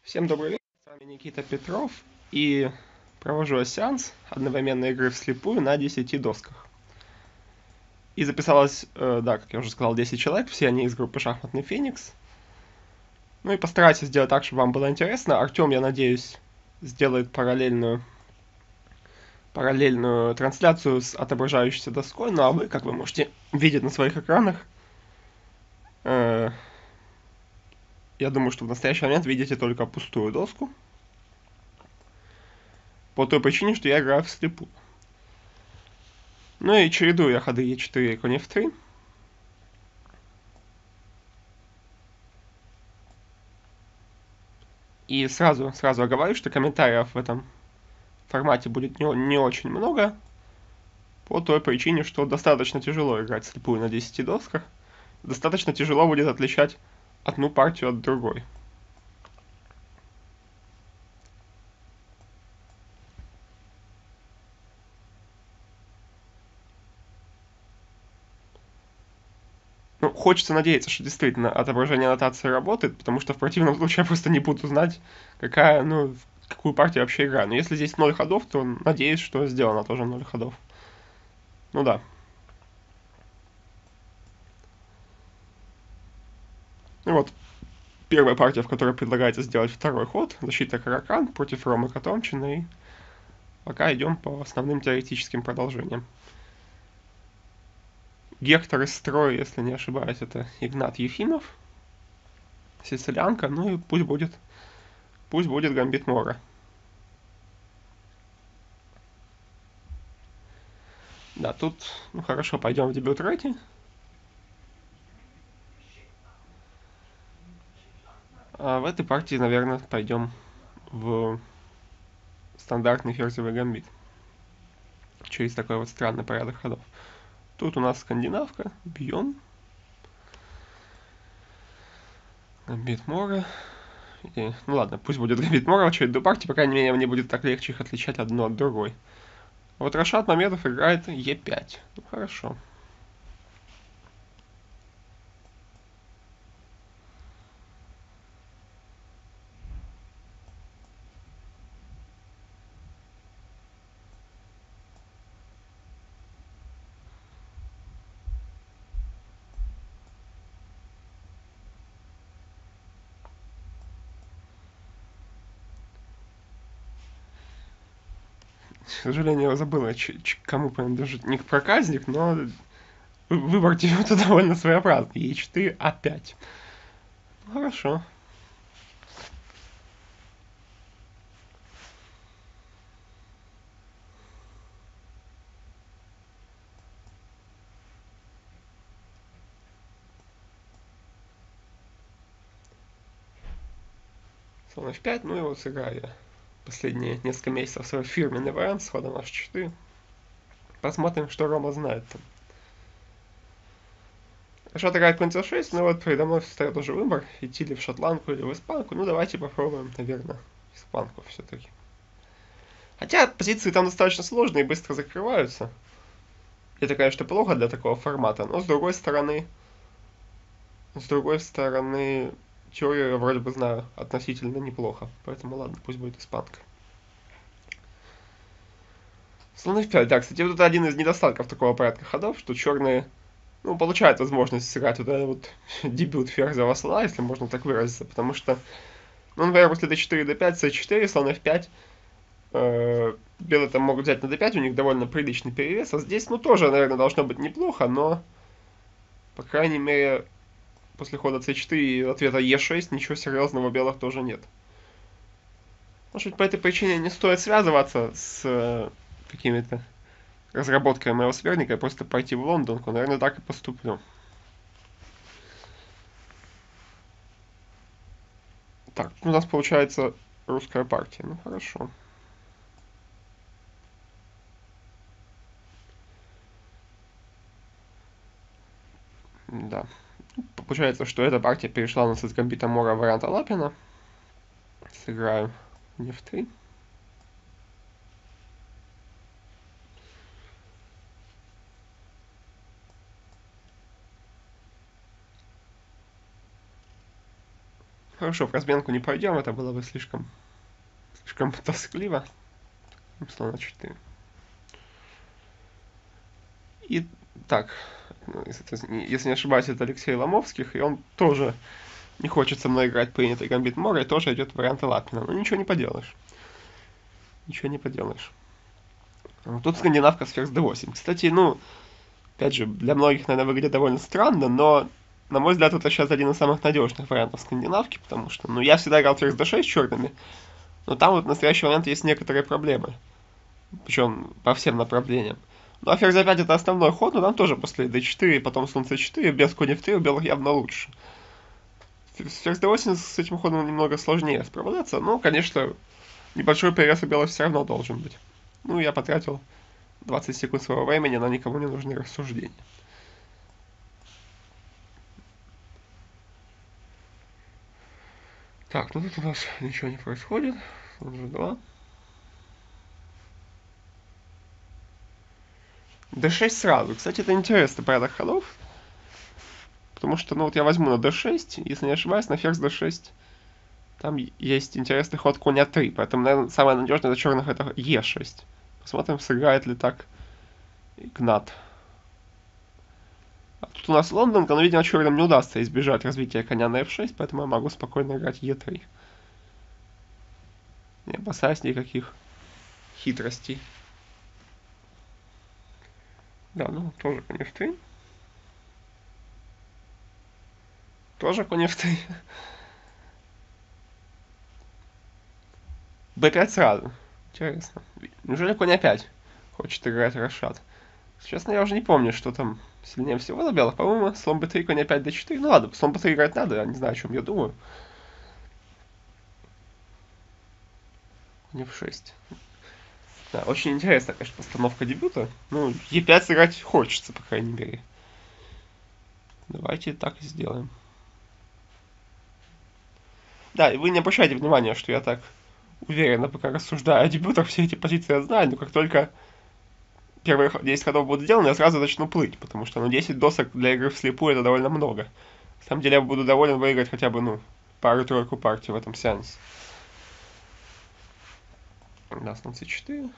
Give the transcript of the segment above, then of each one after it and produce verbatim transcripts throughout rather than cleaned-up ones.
Всем добрый вечер, с вами Никита Петров, и провожу сеанс одновременной игры вслепую на десяти досках. И записалось, э, да, как я уже сказал, десять человек, все они из группы «Шахматный Феникс». Ну и постарайтесь сделать так, чтобы вам было интересно. Артем, я надеюсь, сделает параллельную, параллельную трансляцию с отображающейся доской, ну а вы, как вы можете видеть на своих экранах, э, я думаю, что в настоящий момент видите только пустую доску, по той причине, что я играю вслепую. Ну и чередую я ходы е четыре и конь эф три. И сразу, сразу оговорю, что комментариев в этом формате будет не, не очень много, по той причине, что достаточно тяжело играть слепую на десяти досках, достаточно тяжело будет отличать одну партию от другой. Ну, хочется надеяться, что действительно отображение аннотации работает, потому что в противном случае я просто не буду знать, какая, ну, какую партию я вообще играю. Но если здесь ноль ходов, то надеюсь, что сделано тоже ноль ходов. Ну да. И вот первая партия, в которой предлагается сделать второй ход, защита Каракан против Ромы Котомчина, и пока идем по основным теоретическим продолжениям. Гектор из строя, если не ошибаюсь, это Игнат Ефимов, сицилианка, ну и пусть будет, пусть будет Гамбит Мора. Да, тут, ну хорошо, пойдем в дебют рейтинг. А в этой партии, наверное, пойдем в стандартный ферзевый гамбит. Через такой вот странный порядок ходов. Тут у нас скандинавка, бьем. Гамбит Мора. И, ну ладно, пусть будет Гамбит Мора в очередную партию, по крайней мере, мне будет так легче их отличать одну от другой. Вот Рашад Мамедов играет е пять. Ну хорошо. К сожалению, я забыла, кому принадлежит ник проказник, но выбор Тиюта довольно своеобразный. е четыре, а пять. Ну, хорошо. Слон эф пять, ну и вот сыграю я последние несколько месяцев свой фирменный вариант с ходом аш четыре. Посмотрим, что Рома знает там. Шот играет конь цэ шесть, ну вот передо мной встает уже выбор, идти ли в шотландку или в испанку. Ну давайте попробуем, наверное, испанку все-таки. Хотя позиции там достаточно сложные и быстро закрываются. Это, конечно, плохо для такого формата, но с другой стороны, с другой стороны, теорию я вроде бы знаю относительно неплохо. Поэтому ладно, пусть будет испанка. Слон эф пять, да, кстати, вот это один из недостатков такого порядка ходов, что черные, ну, получают возможность сыграть вот этот вот дебют ферзя слона, если можно так выразиться, потому что, ну, например, после дэ четыре, дэ пять, цэ четыре, слон эф пять, э, белые там могут взять на дэ пять, у них довольно приличный перевес, а здесь, ну, тоже, наверное, должно быть неплохо, но, по крайней мере, после хода цэ четыре и ответа е шесть ничего серьезного у белых тоже нет. Может быть, по этой причине не стоит связываться с э, какими-то разработками моего соперника, и просто пойти в Лондонку. Наверное, так и поступлю. Так, у нас получается русская партия. Ну, хорошо. Да. Получается, что эта партия перешла у нас из гамбита Мора в вариант Алапина. Сыграю не в три. Хорошо, в разменку не пойдем, это было бы слишком, слишком тоскливо. Слон на четыре. И так, ну, если, если не ошибаюсь, это Алексей Ломовских, и он тоже не хочет со мной играть принятый гамбит Мора, и тоже идет вариант Лапина. Ну ничего не поделаешь. Ничего не поделаешь. Тут скандинавка с ферзь дэ восемь. Кстати, ну, опять же, для многих, наверное, выглядит довольно странно, но, на мой взгляд, это сейчас один из самых надежных вариантов скандинавки, потому что, ну, я всегда играл ферзь дэ шесть черными, но там вот в настоящий момент есть некоторые проблемы. Причем по всем направлениям. Ну, а ферзь пять это основной ход, но там тоже после дэ четыре, потом слон цэ четыре, без конь эф три у белых явно лучше. С ферзь дэ восемь с этим ходом немного сложнее справляться, но, конечно, небольшой перевес у белых все равно должен быть. Ну, я потратил двадцать секунд своего времени на никому не нужные рассуждения. Так, ну тут у нас ничего не происходит. Слон жэ два. дэ шесть сразу. Кстати, это интересный порядок ходов. Потому что, ну вот я возьму на дэ шесть, если не ошибаюсь, на ферзь дэ шесть. Там есть интересный ход конь а три. Поэтому, наверное, самое надежное для черных это е шесть. Посмотрим, сыграет ли так Игнат. А тут у нас Лондон, но, видимо, черным не удастся избежать развития коня на эф шесть, поэтому я могу спокойно играть е три. Не опасаясь никаких хитростей. Да, ну тоже конь эф три. Тоже конь эф три. бэ пять сразу. Интересно. Неужели конь а пять хочет играть Рашад? Честно, я уже не помню, что там сильнее всего на белых. По-моему, слон бэ три, конь а пять, дэ четыре. Ну ладно, слон бэ три играть надо, я не знаю, о чем я думаю. Конь эф шесть. Да, очень интересная, конечно, постановка дебюта. Ну, е пять сыграть хочется, по крайней мере. Давайте так и сделаем. Да, и вы не обращайте внимания, что я так уверенно пока рассуждаю о дебютах, все эти позиции я знаю, но как только первые десять ходов будут сделаны, я сразу начну плыть, потому что, ну, десять досок для игры вслепую это довольно много. На самом деле я буду доволен выиграть хотя бы, ну, пару-тройку партий в этом сеансе. Да, слон цэ четыре.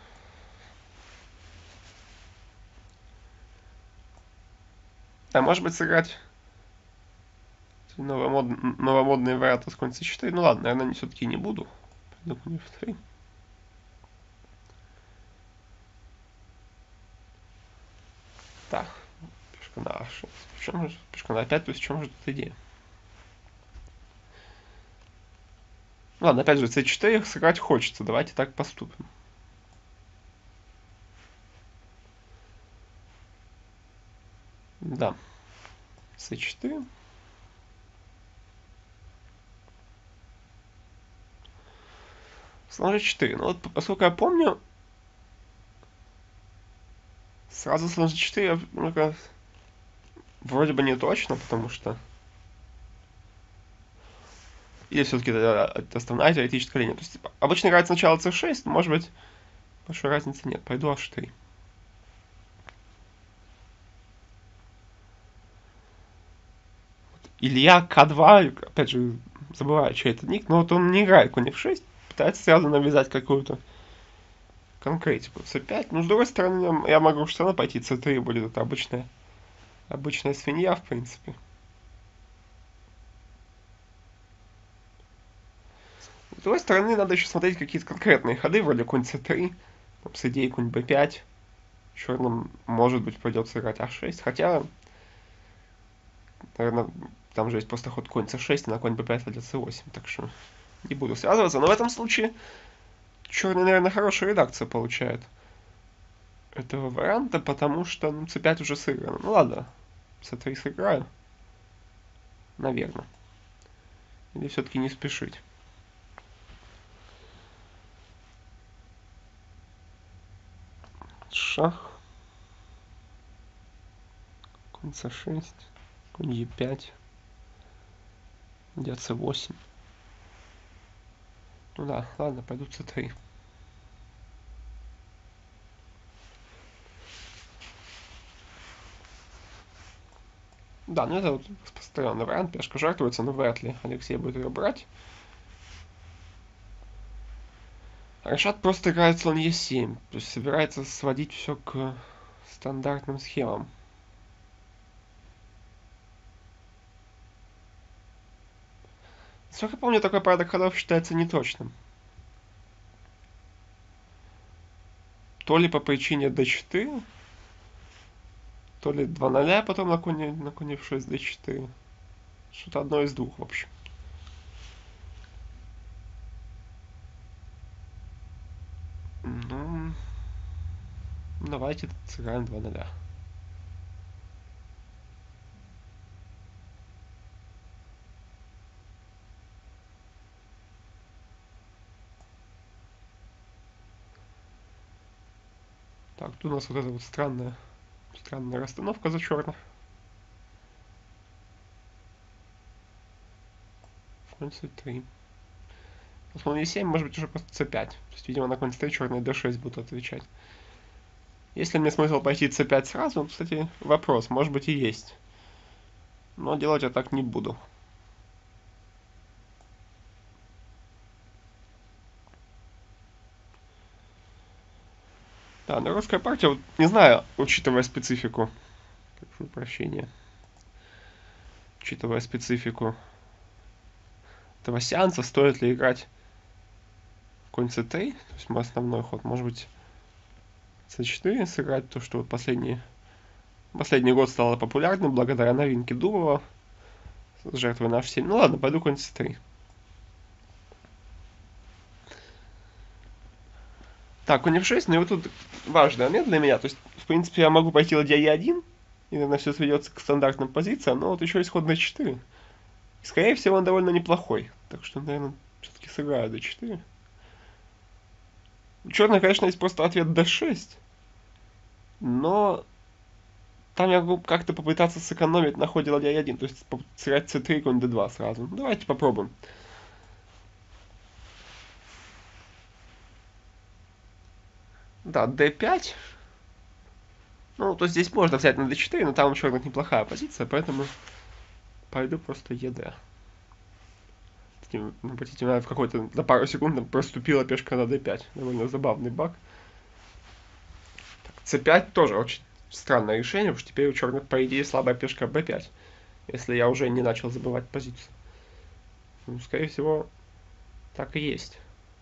А может быть сыграть новомод... новомодные варианты с конь цэ четыре. Ну ладно, наверное, все-таки не буду. Пойду конь эф три. Так, пешка на а шесть. В чем же, пешка на а пять, то есть в чем же тут идея? Ладно, опять же, цэ четыре сыграть хочется. Давайте так поступим. Да. цэ четыре. Слон жэ четыре. Ну вот, поскольку я помню, сразу слон жэ четыре, ну как, вроде бы не точно, потому что... Или все-таки это, это основная теоретическая линия. То есть, типа, обычно играет сначала цэ шесть, но, может быть, большой разницы нет. Пойду аш три. Илья ка два, опять же, забываю, чей это ник, но вот он не играет конь эф шесть, пытается сразу навязать какую-то конкретику. цэ пять, ну, с другой стороны, я могу все равно пойти цэ три, будет это обычная, обычная свинья, в принципе. С другой стороны, надо еще смотреть какие-то конкретные ходы, вроде конь цэ три, там, с идеей конь бэ пять. Черным, может быть, придется играть а шесть, хотя, наверное, там же есть просто ход конь цэ шесть, и на конь бэ пять ладья цэ восемь, так что не буду связываться. Но в этом случае черный, наверное, хорошую редакцию получает этого варианта, потому что ну, цэ пять уже сыграно. Ну ладно, цэ три сыграю, наверное. Или все-таки не спешить. Шах. Конь цэ шесть. Конь е пять. Ладья цэ восемь. Ну да, ладно, пойду цэ три. Да, ну это вот распространенный вариант. Пешка жертвуется, но вряд ли Алексей будет ее брать. Рашад просто играет слон е семь. То есть собирается сводить все к стандартным схемам. Насколько я помню, такой порядок ходов считается неточным. То ли по причине дэ четыре, то ли два ноль, а потом на коне, на коне эф шесть дэ четыре. Что-то одно из двух, в общем. Ну, давайте сыграем два ноль. Так, тут у нас вот эта вот странная, странная расстановка за черных. Конь цэ три. Слон е семь, может быть, уже просто цэ пять. То есть, видимо, на конь цэ три черные дэ шесть будут отвечать. Есть ли мне смысл пойти цэ пять сразу? Кстати, вопрос. Может быть и есть. Но делать я так не буду. Да, но русская партия, вот, не знаю, учитывая специфику. Прошу прощения. Учитывая специфику этого сеанса, стоит ли играть конь цэ три? То есть мой основной ход. Может быть, цэ четыре сыграть, то, что вот последний, последний год стало популярным благодаря новинке Дубова с жертвой на аш семь. Ну ладно, пойду конь цэ три. Так, конь эф шесть, ну и вот тут важный момент для меня. То есть, в принципе, я могу пойти ладья е один, и, наверное, все сведется к стандартным позициям, но вот еще есть ход дэ четыре. И, скорее всего, он довольно неплохой. Так что, наверное, все-таки сыграю дэ четыре. У черных, конечно, есть просто ответ дэ шесть. Но там я могу как-то попытаться сэкономить на ходе ладья е один. То есть сыграть цэ три, конь дэ два сразу. Ну, давайте попробуем. Да, дэ пять. Ну, то здесь можно взять на дэ четыре, но там у черных неплохая позиция, поэтому пойду просто е дэ. Обратите внимание, в какой-то на пару секунд проступила пешка на дэ пять. Довольно забавный баг. цэ пять тоже очень странное решение, потому что теперь у черных, по идее, слабая пешка бэ пять. Если я уже не начал забывать позицию. Ну, скорее всего, так и есть.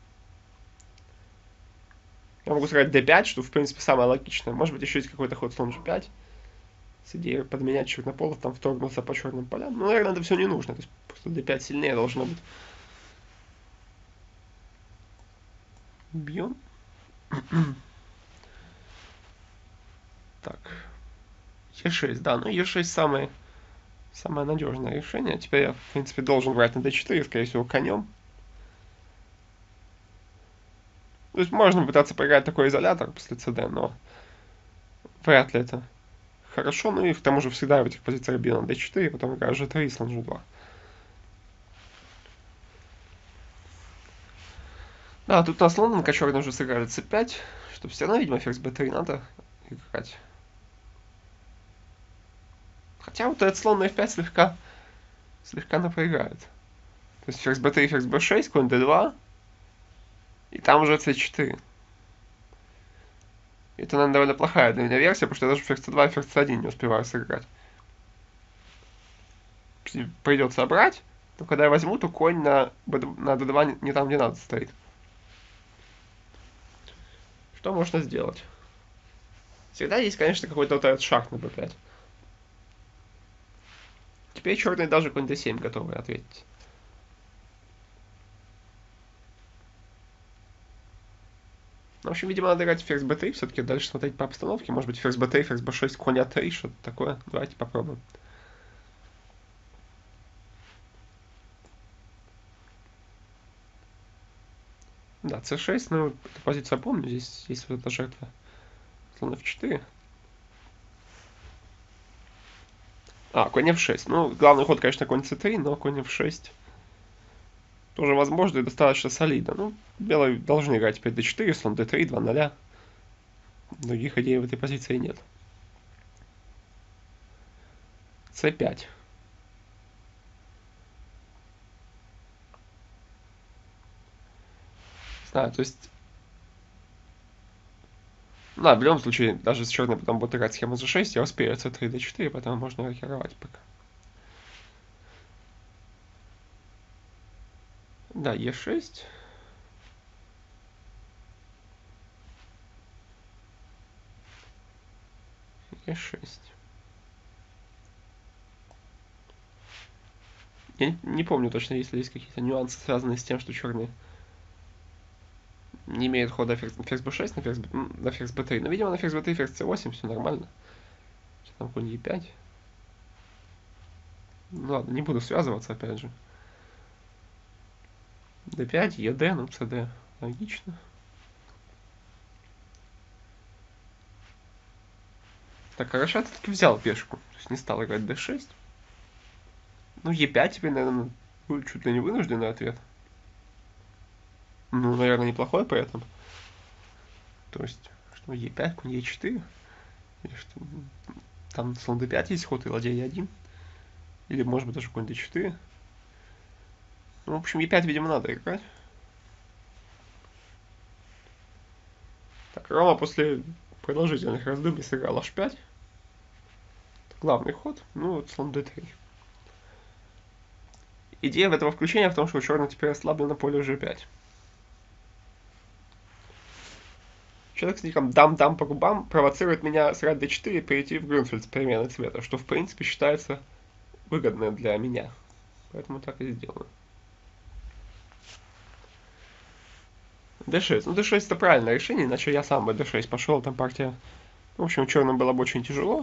Я могу сыграть дэ пять, что, в принципе, самое логичное. Может быть, еще есть какой-то ход слон же пять. С идеей подменять чернополов, там вторгнуться по черным полям. Ну, наверное, это все не нужно. То есть просто дэ пять сильнее должно быть. Бьем. Так. е шесть, да. Ну, е шесть самое, самое надежное решение. Теперь я, в принципе, должен брать на дэ четыре, скорее всего, конем. То есть можно пытаться поиграть такой изолятор после цд, но вряд ли это хорошо. Ну и к тому же всегда в этих позициях бил на дэ четыре, потом играю же три, слон же два. Да, тут на слон на черный уже сыграли цэ пять, чтобы все равно, видимо, ферзь бэ три надо играть. Хотя вот этот слон на эф пять слегка, слегка напроиграет. То есть ферзь бэ три, ферзь бэ шесть, конь дэ два, и там уже цэ четыре. Это, наверное, довольно плохая для меня версия, потому что я даже ферзь цэ два и ферзь цэ один не успеваю сыграть. Придется брать, но когда я возьму, то конь на, на дэ два не там, где надо, стоит. Что можно сделать? Всегда есть, конечно, какой-то вот этот шаг на бэ пять. Теперь черные даже конь дэ семь готовы ответить. В общем, видимо, надо играть ферзь бэ три, все-таки дальше смотреть по обстановке. Может быть, ферзь бэ три, ферзь бэ шесть, конь а три, что-то такое. Давайте попробуем. Да, цэ шесть, ну, эту позицию я помню, здесь есть вот эта жертва. Слон эф четыре. А, конь эф шесть. Ну, главный ход, конечно, конь цэ три, но конь эф шесть тоже возможно и достаточно солидно. Ну, белые должны играть теперь дэ четыре, слон дэ три, два ноль. Других идей в этой позиции нет. цэ пять. Знаю, то есть... Да, в любом случае, даже с черной потом будет играть схему за шесть, я успею цэ три, дэ четыре, поэтому можно рокировать пока. Да, е шесть. е шесть. Я не, не помню точно, если есть какие-то нюансы, связанные с тем, что черные не имеют хода ферзь, ферзь бэ шесть на ферзь, на ферзь бэ три. Но, видимо, на ферзь бэ три, ферзь цэ восемь, все нормально. Что там, конь е пять. Ну ладно, не буду связываться, опять же. дэ пять, ед, ну, цд. Логично. Так, хорошо, ты таки взял пешку. То есть не стал играть дэ шесть. Ну, е пять теперь, наверное, будет чуть ли не вынужденный ответ. Ну, наверное, неплохой при этом. То есть, что е пять, конь е четыре. Или что там слон дэ пять есть ход и ладья е один. Или, может быть, даже конь дэ четыре. Ну, в общем, е пять, видимо, надо играть. Так, Рома после продолжительных раздумий сыграл аш пять. Это главный ход. Ну, вот слон дэ три. Идея этого включения в том, что у черных теперь ослаблено поле жэ пять. Человек с ником дам-дам по губам провоцирует меня сыграть дэ четыре и перейти в Грюнфельд с переменой цвета, что в принципе считается выгодно для меня. Поэтому так и сделаю. дэ шесть. Ну, дэ шесть это правильное решение, иначе я сам бы дэ шесть пошел, там партия... В общем, черным было бы очень тяжело.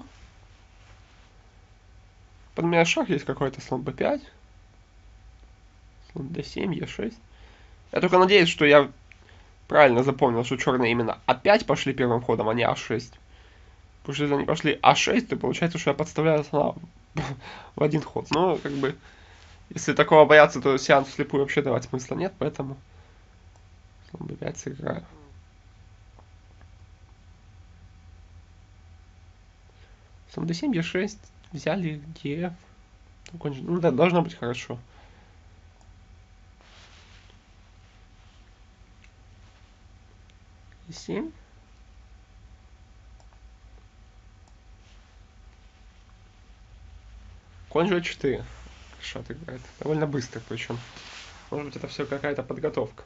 Под меня шах есть какой-то слон бэ пять. Слон дэ семь, е шесть. Я только надеюсь, что я правильно запомнил, что черные именно а пять пошли первым ходом, а не а шесть. Потому что если они пошли а шесть, то получается, что я подставляю слона в один ход. Но, как бы, если такого бояться, то сеанс вслепую вообще давать смысла нет, поэтому слон бэ пять сыграю. Слон дэ семь, е шесть, взяли ef. Ну да, должно быть хорошо. е семь. Конь жэ четыре. Хорошо отыграет. Довольно быстро причем. Может быть, это все какая-то подготовка.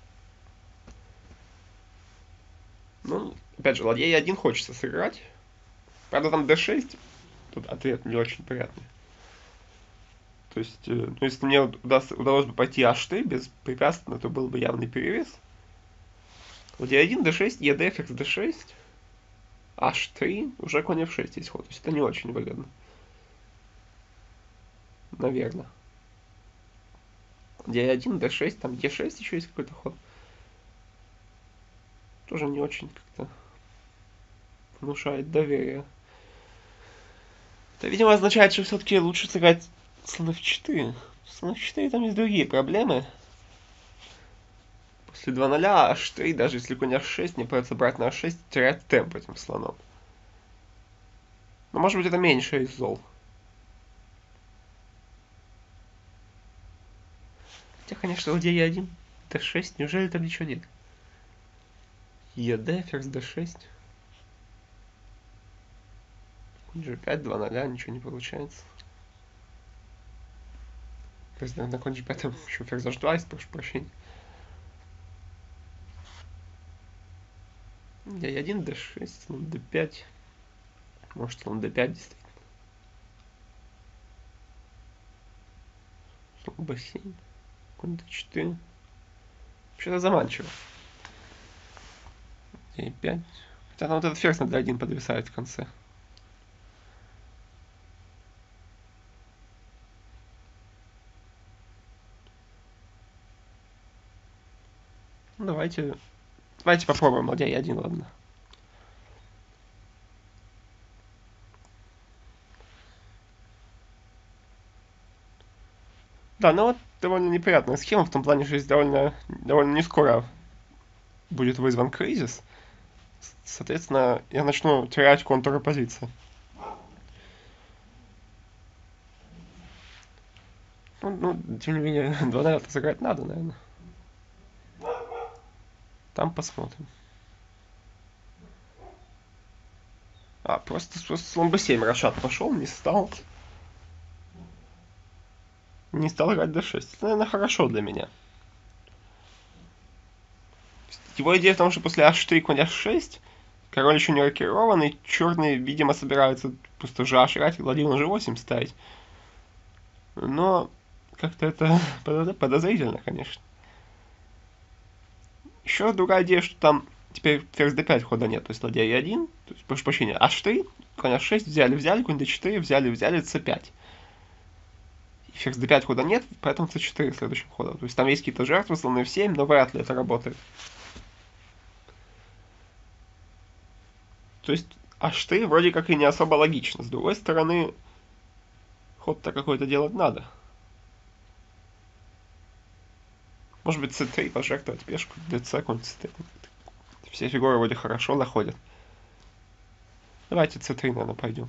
Ну, опять же, ладья е один хочется сыграть. Правда, там дэ шесть. Тут ответ не очень приятный. То есть, э, ну, если мне удастся, удалось бы пойти аш три беспрепятственно, то был бы явный перевес. Ладья один, дэ шесть, ед, ферзь дэ шесть. аш три, уже конь эф шесть есть ход. То есть это не очень выгодно. Наверное. Ладья один, дэ шесть, там е шесть еще есть какой-то ход. Тоже не очень как-то внушает доверие. Это, видимо, означает, что все-таки лучше сыграть слон эф четыре. Слон эф четыре там есть другие проблемы. После два ноль аш три, даже если конь аш шесть, не придется брать на аш шесть, терять темп этим слоном. Но может быть это меньше из зол. Хотя, конечно, ладья е один, дэ шесть, неужели там ничего нет? ед, ферзь дэ шесть. жэ пять, два ноль, ничего не получается. Ферзь на конь жэ пять, еще ферзь аш два, если прошу прощения. е один, дэ шесть, слон дэ пять. Может, слон дэ пять действительно. Слон бэ семь. Конь дэ четыре. Вообще-то заманчиво. е пять. Хотя там вот этот ферзь на дэ один подвисает в конце. Ну, давайте... Давайте попробуем ладья е один, ладно. Да, ну вот довольно неприятная схема, в том плане, что здесь довольно, довольно не скоро будет вызван кризис. Соответственно, я начну терять контуры позиции. Ну, ну, тем не менее, два на сыграть надо, наверное. Там посмотрим. А, просто, просто слон бэ семь Рашат пошел, не стал. Не стал играть дэ шесть. Это, наверное, хорошо для меня. Его идея в том, что после аш четыре, конь аш шесть, король еще не рокирован, и черные, видимо, собираются просто же аш играть и ладью на же восемь ставить. Но как-то это подозрительно, конечно. Еще другая идея, что там теперь ферзь дэ пять хода нет, то есть ладья и один, то есть, прошу прощения, аш три, конь аш шесть, взяли, взяли, конь дэ четыре, взяли, взяли, цэ пять. И ферзь дэ пять хода нет, поэтому цэ четыре следующим ходом. То есть там есть какие-то жертвы, слон эф семь, но вряд ли это работает. То есть аш три вроде как и не особо логично. С другой стороны, ход-то какой-то делать надо. Может быть, цэ три пожертвовать пешку, дц, конь цэ три. Все фигуры вроде хорошо находят. Давайте цэ три, наверное, пойдем.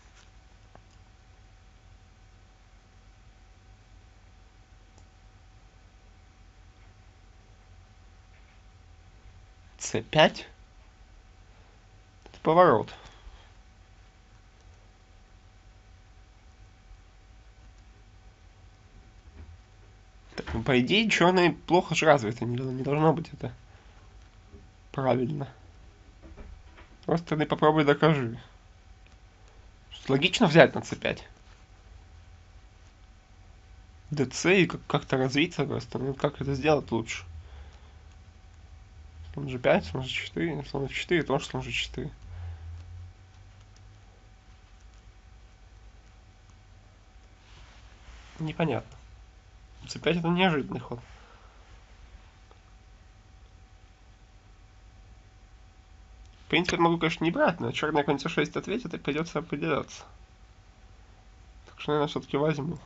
цэ пять. Это поворот. Так, ну, по идее, черные плохо же развиты. Не, не должно быть это правильно. Просто ты попробуй докажи. Логично взять на цэ пять. дц и как-то развиться просто. Ну как это сделать лучше? Слон же пять, слон же четыре, слон эф четыре, тоже слон же четыре. Непонятно. цэ пять это неожиданный ход. В принципе, могу, конечно, не брать, но черная конь цэ шесть ответит, и придется определяться. Так что, наверное, все-таки возьму.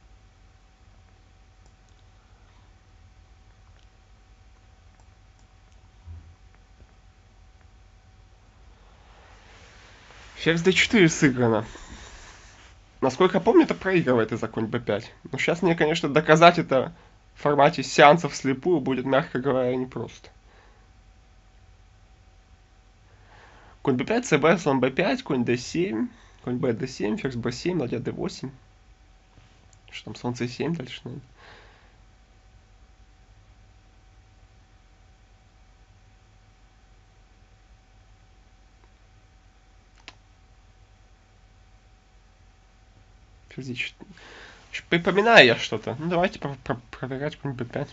Ферзь дэ четыре сыграно. Насколько я помню, это проигрывает из-за конь бэ пять. Но сейчас мне, конечно, доказать это в формате сеансов вслепую будет, мягко говоря, непросто. Конь бэ пять, цб, слон бэ пять, конь дэ семь, конь б дэ семь, ферзь бэ семь, ладья дэ восемь. Что там, слон цэ семь дальше, наверное. Ферзь припоминаю я что-то. Ну, давайте про про проверять конь бэ пять.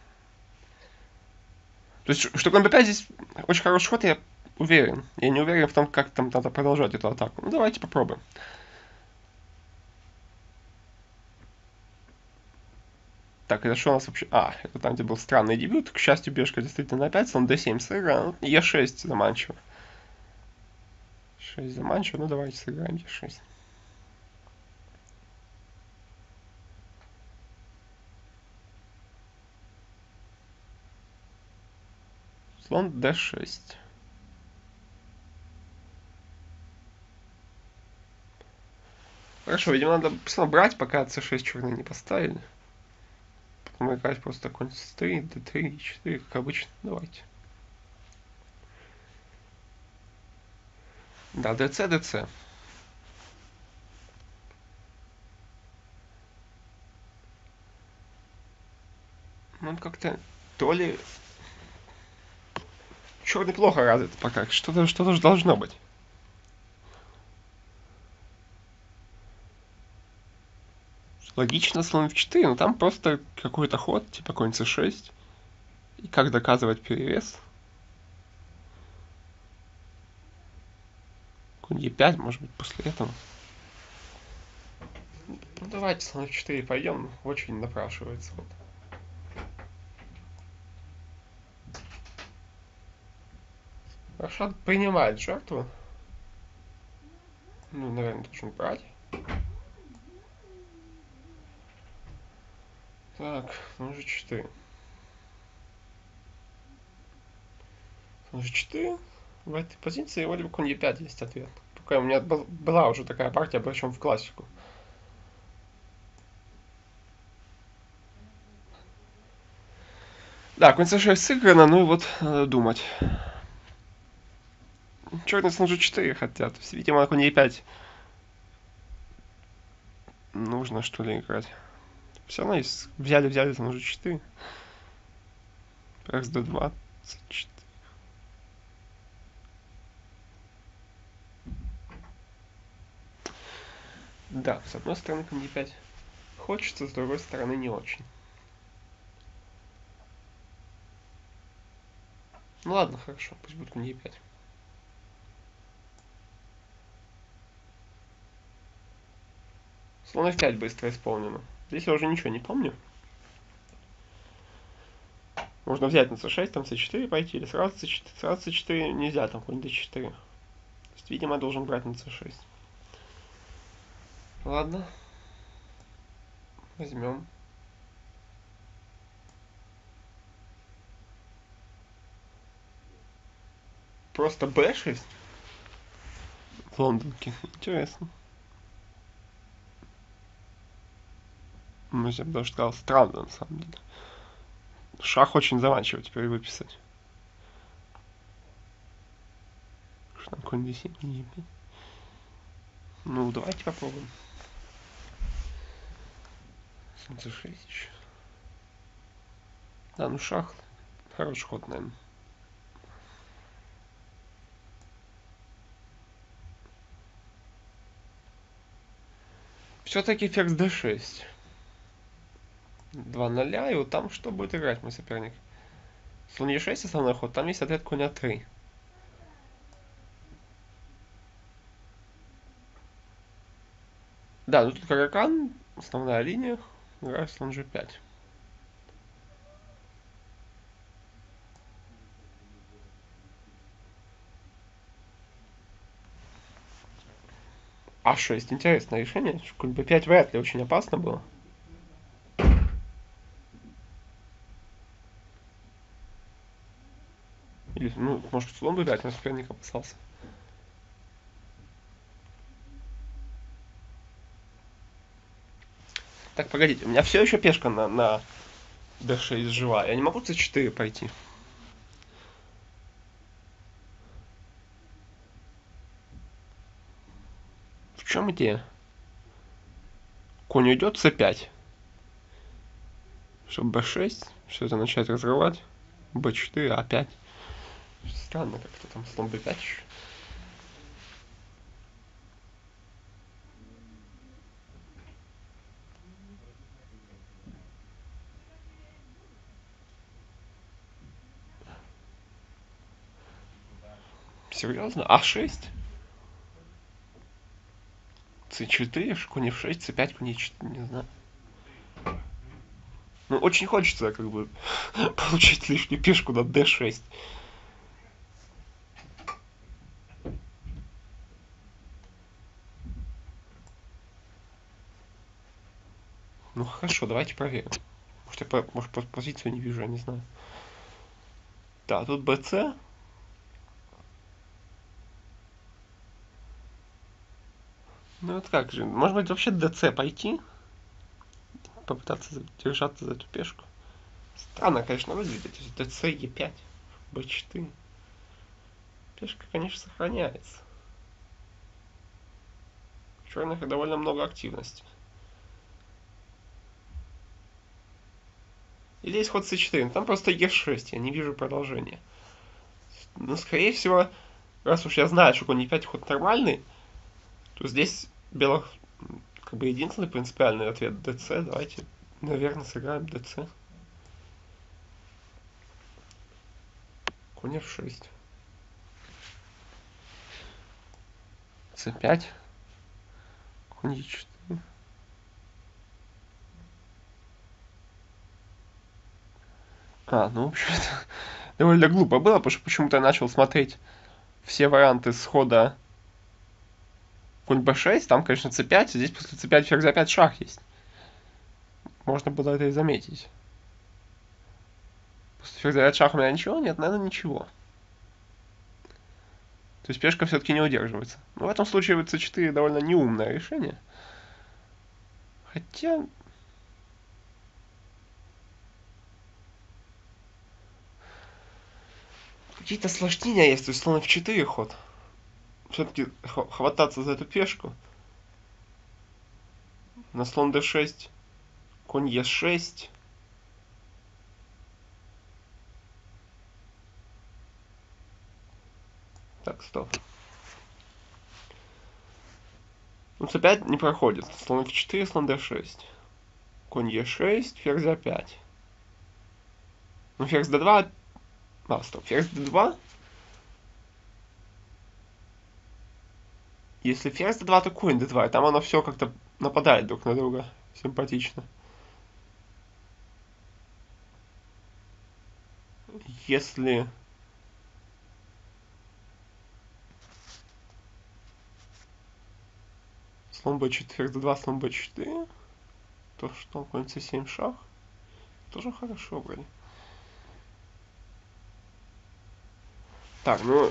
То есть, что конь бэ пять здесь очень хороший ход, я уверен. Я не уверен в том, как там надо продолжать эту атаку. Ну, давайте попробуем. Так, это что у нас вообще? А, это там, где был странный дебют. К счастью, бешка действительно на пять, слон дэ семь сыгран. е шесть заманчиво. шесть заманчиво, ну давайте сыграем е шесть. Слон дэ шесть. Хорошо, видимо, надо просто брать, пока цэ шесть черные не поставили. Потом играть просто конь цэ три, дэ три, четыре, как обычно. Давайте. Да, дц, дц. Ну, он как-то то ли... Черный плохо развит пока. Что-то что-то же должно быть. Логично слон эф четыре, но там просто какой-то ход, типа конь цэ шесть. И как доказывать перевес? Конь е пять, может быть, после этого. Ну давайте слон эф четыре пойдем, очень напрашивается. Вот. Рашат принимает жертву. Ну, наверное, должен брать. Так, слон же четыре. Слон же четыре. В этой позиции вроде бы конь е пять есть ответ. Пока у меня была уже такая партия, причем в классику. Да, конь c шесть сыграно, ну и вот надо думать. Черный слон g четыре хотят. То есть, видимо, на конь e пять нужно, что ли, играть. Все равно есть. Взяли, взяли слон g четыре. Ферзь d двадцать четыре. Да, с одной стороны конь e пять хочется, с другой стороны не очень. Ну ладно, хорошо, пусть будет конь e пять. Слон эф пять быстро исполнено. Здесь я уже ничего не помню. Можно взять на c шесть, там c четыре пойти, или сразу c четыре. Сразу c четыре нельзя, там конь d четыре. То есть, видимо, я должен брать на c шесть. Ладно. Возьмем. Просто b шесть? В Лондонке. Интересно. Ну, я бы даже сказал, странно, на самом деле. Шах очень заманчиво теперь выписать. Что там, конь d семь, конь e пять. Ну, давайте попробуем. c шесть еще. Да, ну шах. Хороший ход, наверное. Все-таки ферзь d шесть. два ноля, и вот там что будет играть мой соперник? Слон e шесть основной ход, там есть ответ конь а три. Да, ну тут каракан, основная линия, играю слон g пять. а шесть, интересное решение. Конь бэ пять вряд ли очень опасно было. Или, ну, может, слон бэ пять, но соперник опасался. Так, погодите, у меня все еще пешка на, на d шесть живая. Я не могу c четыре пойти. В чем идея? Конь уйдет c пять. Чтобы бэ шесть, все это начать разрывать. бэ четыре, а пять. Странно как-то там слон бэ пять еще. Серьезно? а шесть? c четыре, конь эф шесть, c пять, конь е четыре, не знаю. Ну, очень хочется, как бы, получить лишнюю пешку на d шесть. Ну, хорошо, давайте проверим. Может, я по, может, по позицию не вижу, я не знаю. Да, тут bc. Ну, вот как же, может быть, вообще dc пойти? Попытаться держаться за эту пешку. Странно, конечно, выглядит. dc е пять, бэ четыре. Пешка, конечно, сохраняется. В черных довольно много активности. И здесь ход c четыре, там просто е шесть, я не вижу продолжения. Ну, скорее всего, раз уж я знаю, что конь е пять ход нормальный, то здесь белых, как бы, единственный принципиальный ответ dc. Давайте, наверное, сыграем dc. Конь эф шесть. c пять. Конь е четыре. А, ну, в общем-то, довольно глупо было, потому что почему-то я начал смотреть все варианты схода конь бэ шесть, там, конечно, c пять, а здесь после c пять ферзь а пять шах есть. Можно было это и заметить. После ферзь а пять шах у меня ничего нет, наверное, ничего. То есть пешка все-таки не удерживается. Но в этом случае c четыре довольно неумное решение. Хотя... какие-то осложнения есть, то есть слон эф четыре ход. Все-таки хвататься за эту пешку. На слон дэ шесть, конь е шесть. Так, стоп. Ну, цэ пять не проходит. Слон эф четыре, слон дэ шесть. Конь е шесть, ферзь а пять. Ну, ферзь дэ два. А, стоп, ферзь дэ два. Если ферзь дэ два, то конь дэ два. И там оно все как-то нападает друг на друга. Симпатично. Если... Слон бэ четыре, ферзь дэ два, слон бэ четыре. То что, конь цэ семь, шах. Тоже хорошо вроде. Так, ну...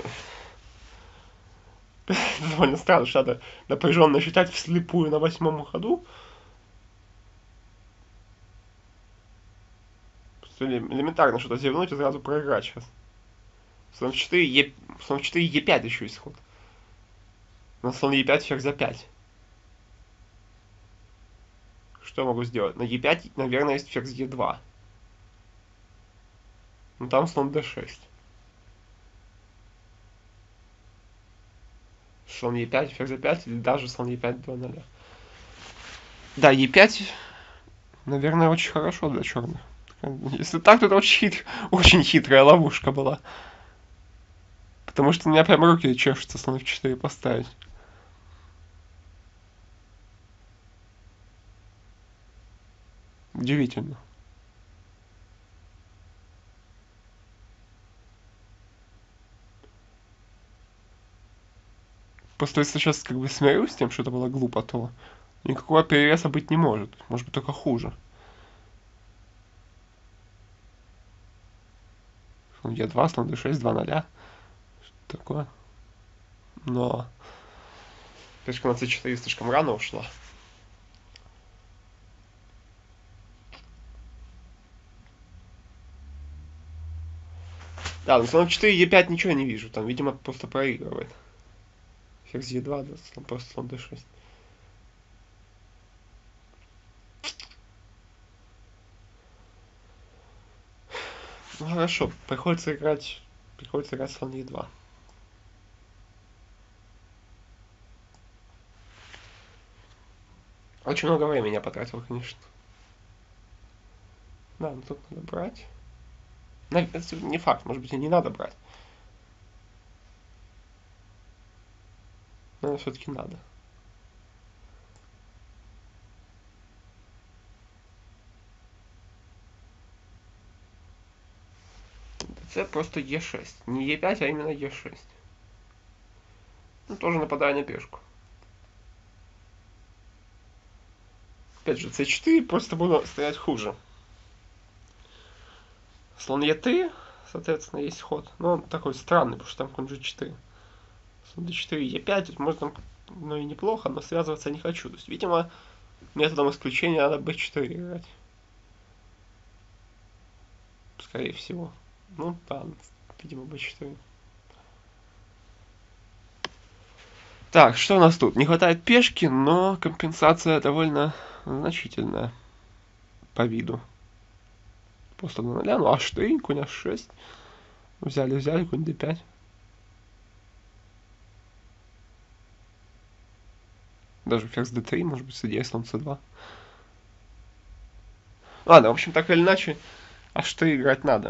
Довольно странно, что надо напряженно считать вслепую на восьмом ходу. Элементарно что-то зевнуть и сразу проиграть сейчас. Слон четыре, е... слон четыре, е пять еще исход. На слон е пять, ферзь а пять. Что я могу сделать? На е пять, наверное, есть ферзь е два. Ну там слон дэ шесть. Слон е пять, ферзь а пять, или даже слон е пять, два ноль. Да, е пять, наверное, очень хорошо для черных. Если так, то это очень, хит... очень хитрая ловушка была. Потому что у меня прям руки чешутся слон эф четыре поставить. Удивительно. Просто если сейчас как бы смирюсь с тем, что это было глупо, то никакого перевеса быть не может. Может быть, только хуже. Слон е два, слон дэ шесть, два ноль. Что такое? Но... Пешка на цэ четыре слишком рано ушла. Да, на слон четыре, е пять ничего не вижу. Там, видимо, просто проигрывает. Ферзь е два, да, просто слон дэ шесть. Ну хорошо, приходится играть. Приходится играть слон е два. Очень много времени я потратил, конечно. Да, ну тут надо брать. Это не факт, может быть, и не надо брать. Но все-таки надо. Це просто е шесть. Не е пять, а именно е шесть. Ну, тоже нападая на пешку. Опять же, цэ четыре просто буду стоять хуже. Слон е три, соответственно, есть ход. Но он такой странный, потому что там конь же четыре. Слон дэ четыре, е пять, тут можно, ну и неплохо, но связываться не хочу. То есть, видимо, методом исключения надо бэ четыре играть. Скорее всего. Ну да, видимо, бэ четыре. Так, что у нас тут? Не хватает пешки, но компенсация довольно значительная по виду. Просто на нуля, ну аш три, конь аш шесть. Взяли, взяли, конь дэ пять. Даже ферзь дэ три, может быть, с идеей слон цэ два. Ладно, в общем, так или иначе, аш три играть надо.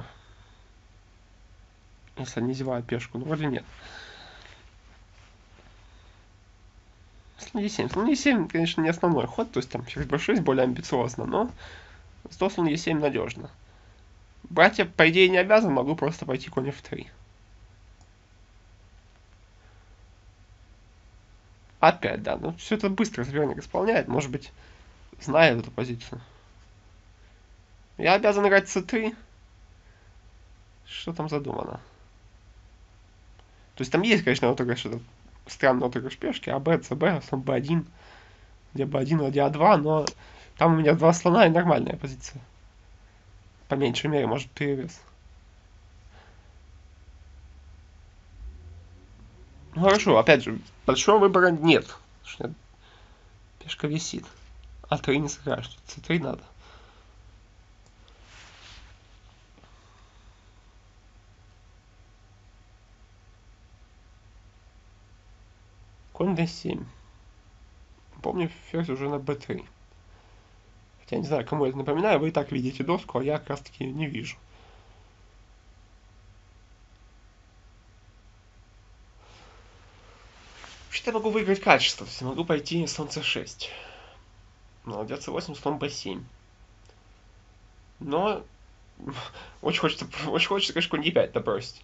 Если не зеваю пешку, ну вроде нет. Слон е семь. Слон е семь, конечно, не основной ход, то есть там ферзь бэ шесть более амбициозно, но зато слон е семь надежно. Брать я, по идее, не обязан, могу просто пойти конь эф три. Опять, да, ну все это быстро соперник исполняет, может быть, знает эту позицию. Я обязан играть цэ три. Что там задумано? То есть там есть, конечно, вот такое что-то странное отыгрыш пешки, АБ, ЦБ, слон бэ один, где бэ один, ладья а два, но там у меня два слона и нормальная позиция. По меньшей мере, может, перевес. Ну хорошо, опять же, большого выбора нет. Что пешка висит. А три не сыграешь, тут цэ три надо. Конь дэ семь. Помню, ферзь уже на бэ три. Хотя я не знаю, кому это напоминаю, вы и так видите доску, а я как раз таки не вижу. Вообще-то я могу выиграть качество, то есть я могу пойти слон цэ шесть. Молодец, цэ восемь, слон бэ семь. Но очень хочется, очень хочется, конечно, конь е пять добросить.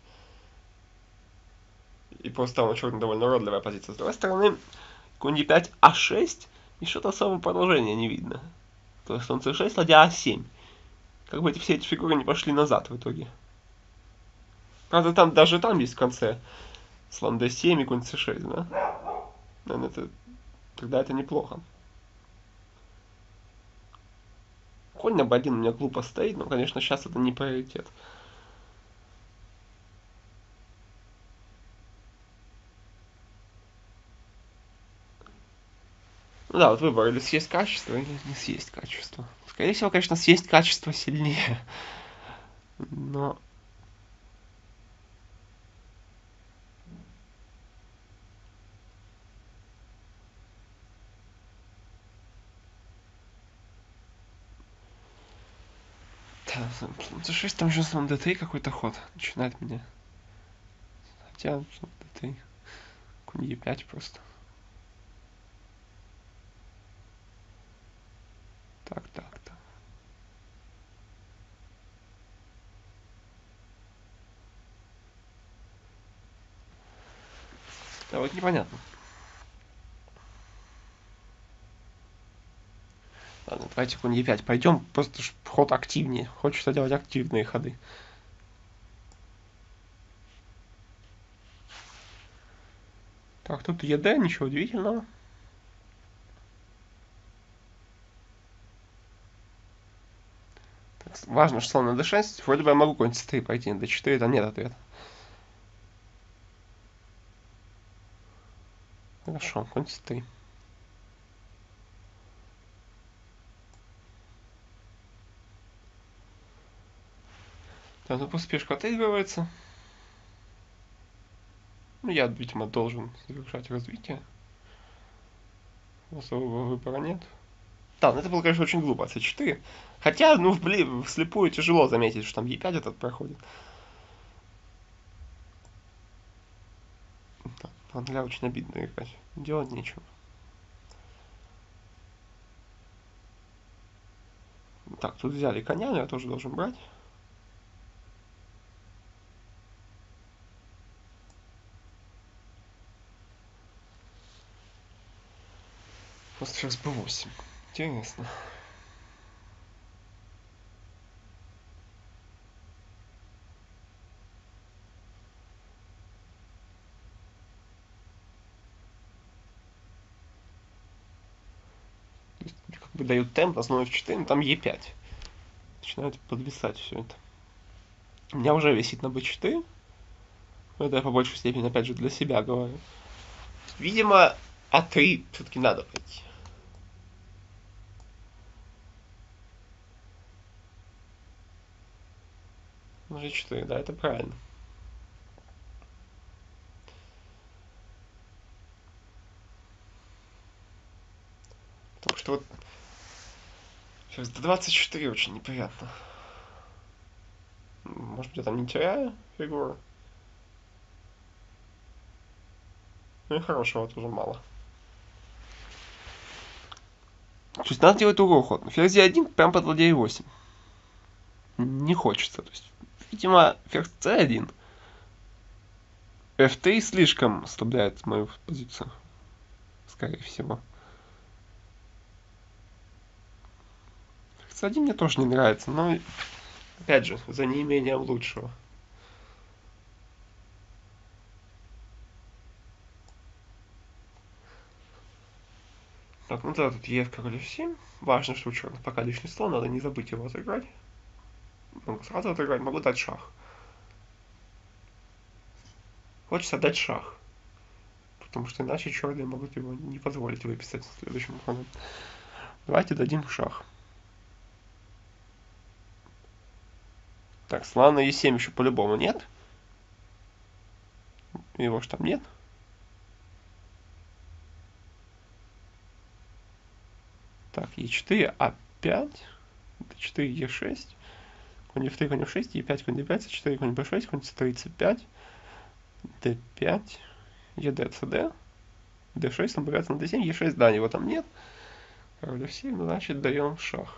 И просто там у черный довольно уродливая позиция. С другой стороны, конь е пять, а шесть, и что-то особого продолжения не видно. То есть слон цэ шесть, ладья а семь. Как бы эти, все эти фигуры не пошли назад в итоге. Правда, там даже там есть в конце слон дэ семь и конь цэ шесть, да? Наверное, это, тогда это неплохо. Конь на бэ один у меня глупо стоит, но, конечно, сейчас это не приоритет. Ну да, вот выбор, или съесть качество, или не съесть качество. Скорее всего, конечно, съесть качество сильнее. Но... Да, цэ шесть, там же слон дэ три какой-то ход начинает меня. Хотя, слон дэ три. Конь е пять просто. Так, так, так. Да вот непонятно. Ладно, давайте конь е пять пойдем, просто ход активнее. Хочется делать активные ходы. Так, тут е дэ, ничего удивительного. Так, важно, что слон на дэ шесть. Вроде бы я могу конь цэ три пойти, на дэ четыре там нет ответа. Хорошо, конь цэ три. Да, ну пусть пешка отыгрывается. Ну, я, видимо, должен завершать развитие. Особого выбора нет. Да, ну это было, конечно, очень глупо, цэ четыре. Хотя, ну, блин, вслепую тяжело заметить, что там е пять этот проходит. Да, андля очень обидно играть. Делать нечего. Так, тут взяли коня, но я тоже должен брать. Просто ферзь бэ восемь. Интересно. Как бы дают темп, на слон эф четыре, но там е пять. Начинает подвисать все это. У меня уже висит на бэ четыре. Это я по большей степени, опять же, для себя говорю. Видимо, а три все-таки надо пойти. На же четыре, да, это правильно. Потому что вот сейчас до двадцать четыре очень неприятно. Может быть, я там не теряю фигуру. Ну и хорошего тоже мало. То есть надо делать другой ход. Ферзь е один прям под ладьей восемь. Не хочется. То есть, видимо, ферзь цэ один. эф три слишком ослабляет мою позицию. Скорее всего. Ферзь один мне тоже не нравится, но опять же, за неимением лучшего. Так, ну да, тут е в король эф семь. Важно, что у черных пока лишний слон, надо не забыть его отыграть. Могу сразу отыграть, могу дать шах. Хочется дать шах. потому что иначе черные могут его не позволить выписать следующим ходом. Давайте дадим шах. Так, слон на е семь еще по-любому нет. Его ж там нет. Так, е четыре, а пять, д четыре, е шесть, конь эф три, конь эф шесть, е пять, конь д пять, c четыре, конь бэ шесть, конь цэ три, цэ пять, дэ пять, ед, цд, дэ шесть, он появляется на дэ семь, е шесть, да, его там нет. Король эф семь, ну, значит, даем шах.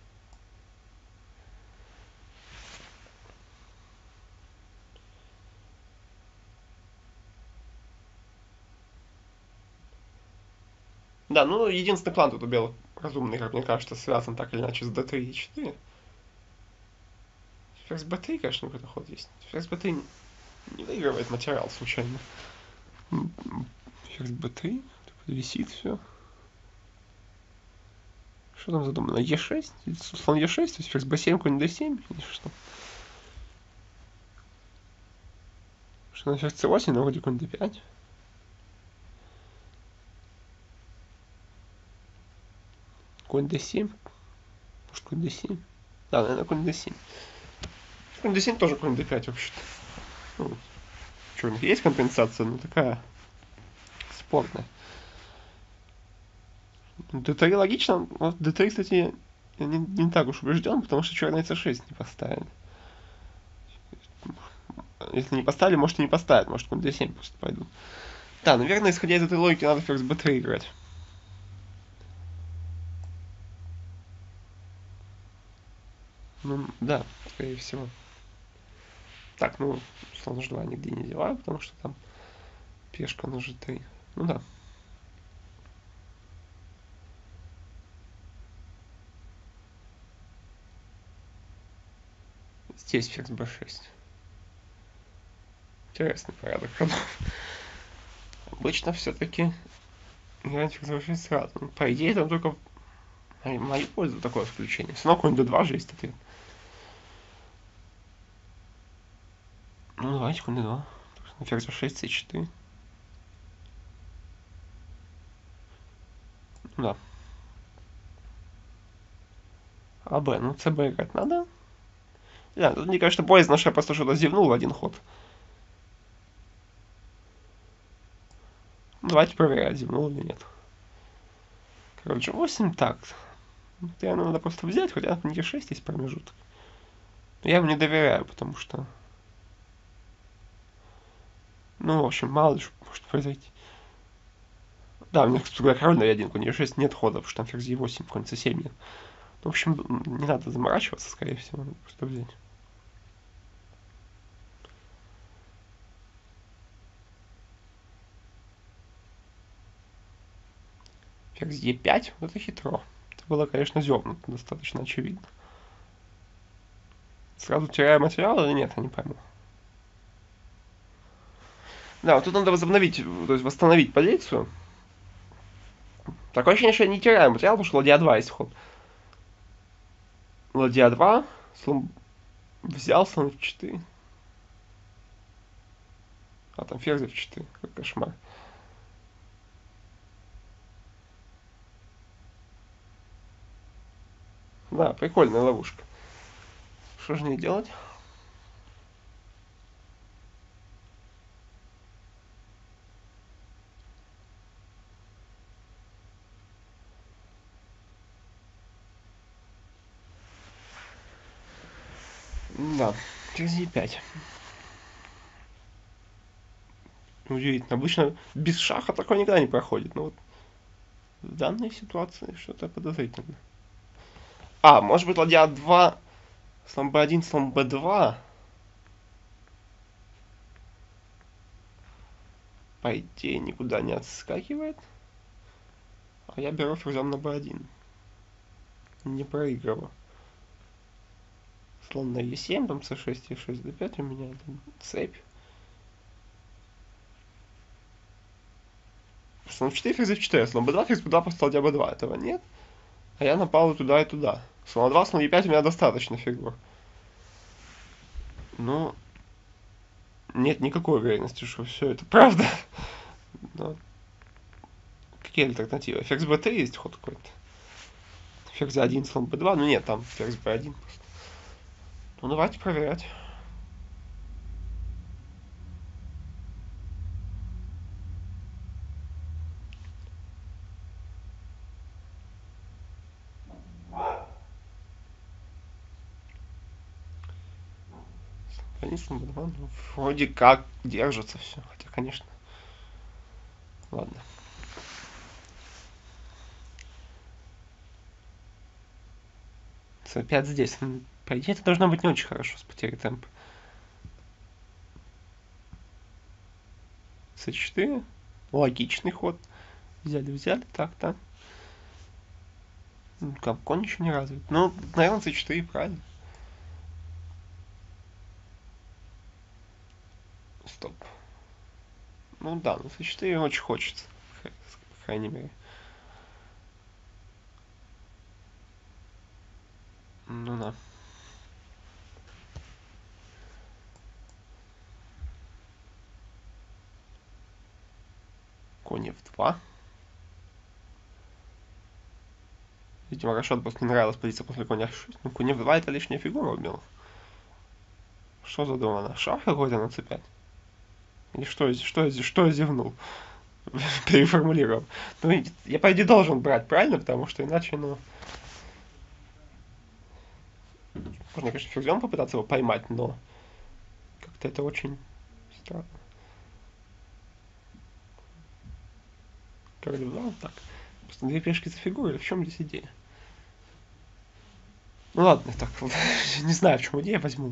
Да, ну, единственный план тут у белых разумный, как мне кажется, связан так или иначе с дэ три и четыре. Ферзь бэ три, конечно, какой-то ход есть. Ферзь бэ три не выигрывает материал случайно. Ферзь бэ три, висит все. Что там задумано? е шесть? Слон е шесть, то есть ферзь бэ семь, конь дэ семь? Или что? Что на ферзь цэ восемь, но вроде конь дэ пять. Конь дэ семь? Может, конь дэ семь? Да, наверное, конь дэ семь. Конь дэ семь тоже конь дэ пять, вообще-то. Ну, у черных есть компенсация, но такая спорная. дэ три логично. Вот дэ три, кстати, я не, не так уж убежден, потому что черные цэ шесть не поставили. Если не поставили, может и не поставят, может конь дэ семь просто пойдут. Да, наверное, исходя из этой логики, надо ферзь бэ три играть. Ну, да, скорее всего. Так, ну, слон жэ два нигде не деваю, потому что там пешка на жэ три. Ну да. Здесь ферзь бэ шесть. Интересный порядок ходов. Обычно все-таки играть ферзь бэ шесть сразу. Ну, по идее, там только в мою пользу такое включение. Все равно конь дэ два же есть ответ. Ну, давайте конь дэ два. Ферзь бэ шесть, цэ четыре. Ну да. АБ. Ну, ЦБ играть надо. Да, тут мне, конечно, боязно, что я просто что-то зевнул в один ход. Ну, давайте проверять, зевнул или нет. Король джи восемь, так. Наверное, надо просто взять, хотя на е шесть есть промежуток. Но я ему не доверяю, потому что... Ну, в общем, мало ли что может произойти. Да, у меня король на е один, конь е шесть нет хода, потому что там ферзь е восемь, конь цэ семь нет. В общем, не надо заморачиваться, скорее всего, надо просто взять. Ферзь е пять, вот это хитро. Это было, конечно, зернуто, достаточно очевидно. Сразу теряю материал или нет, я не пойму. Да, вот тут надо возобновить, то есть восстановить позицию. Такое ощущение, что я не теряю материал, потому что ладья два есть ход. Ладья два, слон взял, слон эф четыре. А, там ферзь эф четыре, как кошмар. Да, прикольная ловушка. Что же не делать? Да, ферзь е пять. Удивительно. Обычно без шаха такое никогда не проходит. Но вот в данной ситуации что-то подозрительно. А, может быть ладья два, слон бэ один, слон бэ два. По идее никуда не отскакивает. А я беру ферзем на бэ один. Не проигрываю. Слон на е семь, там цэ шесть, е шесть, дэ пять у меня. Там цепь. Слон четыре, ферзь эф четыре, слон бэ два, ферзь бэ два, просто ладья бэ два. Этого нет. А я напал и туда, и туда. Слон два, слон е пять у меня достаточно фигур. Ну, нет никакой уверенности, что все это правда. Но какие альтернативы? Ферзь бэ три есть ход какой-то. Ферзь один, слон бэ два. Ну нет, там ферзь бэ один просто. Ну давайте проверять. Один, слон бэ два. Ну, вроде как держится все. Хотя, конечно. Ладно. цэ пять здесь. Ну, по идее, это должно быть не очень хорошо с потерей темпа. цэ четыре. Логичный ход. Взяли, взяли. Так, так. Ну, как конь еще не развит. Ну, наверное, цэ четыре, правильно. Стоп. Ну да, ну цэ четыре очень хочется. По крайней мере. Ну да. Конь эф два. Видимо, Рашот просто не нравилась позиция после коня эф шесть. Ну, конь эф два это лишняя фигура у белых. Что задумано? Шах какой-то на цэ пять? Или что, что, что я зевнул? Переформулировал. Ну, я, по идее, должен брать, правильно? Потому что иначе, ну... Можно, конечно, ферзем попытаться его поймать, но... Как-то это очень странно. Король два, так. Просто две пешки за фигурой, в чем здесь идея? Ну ладно, так, не знаю, в чем идея, возьму.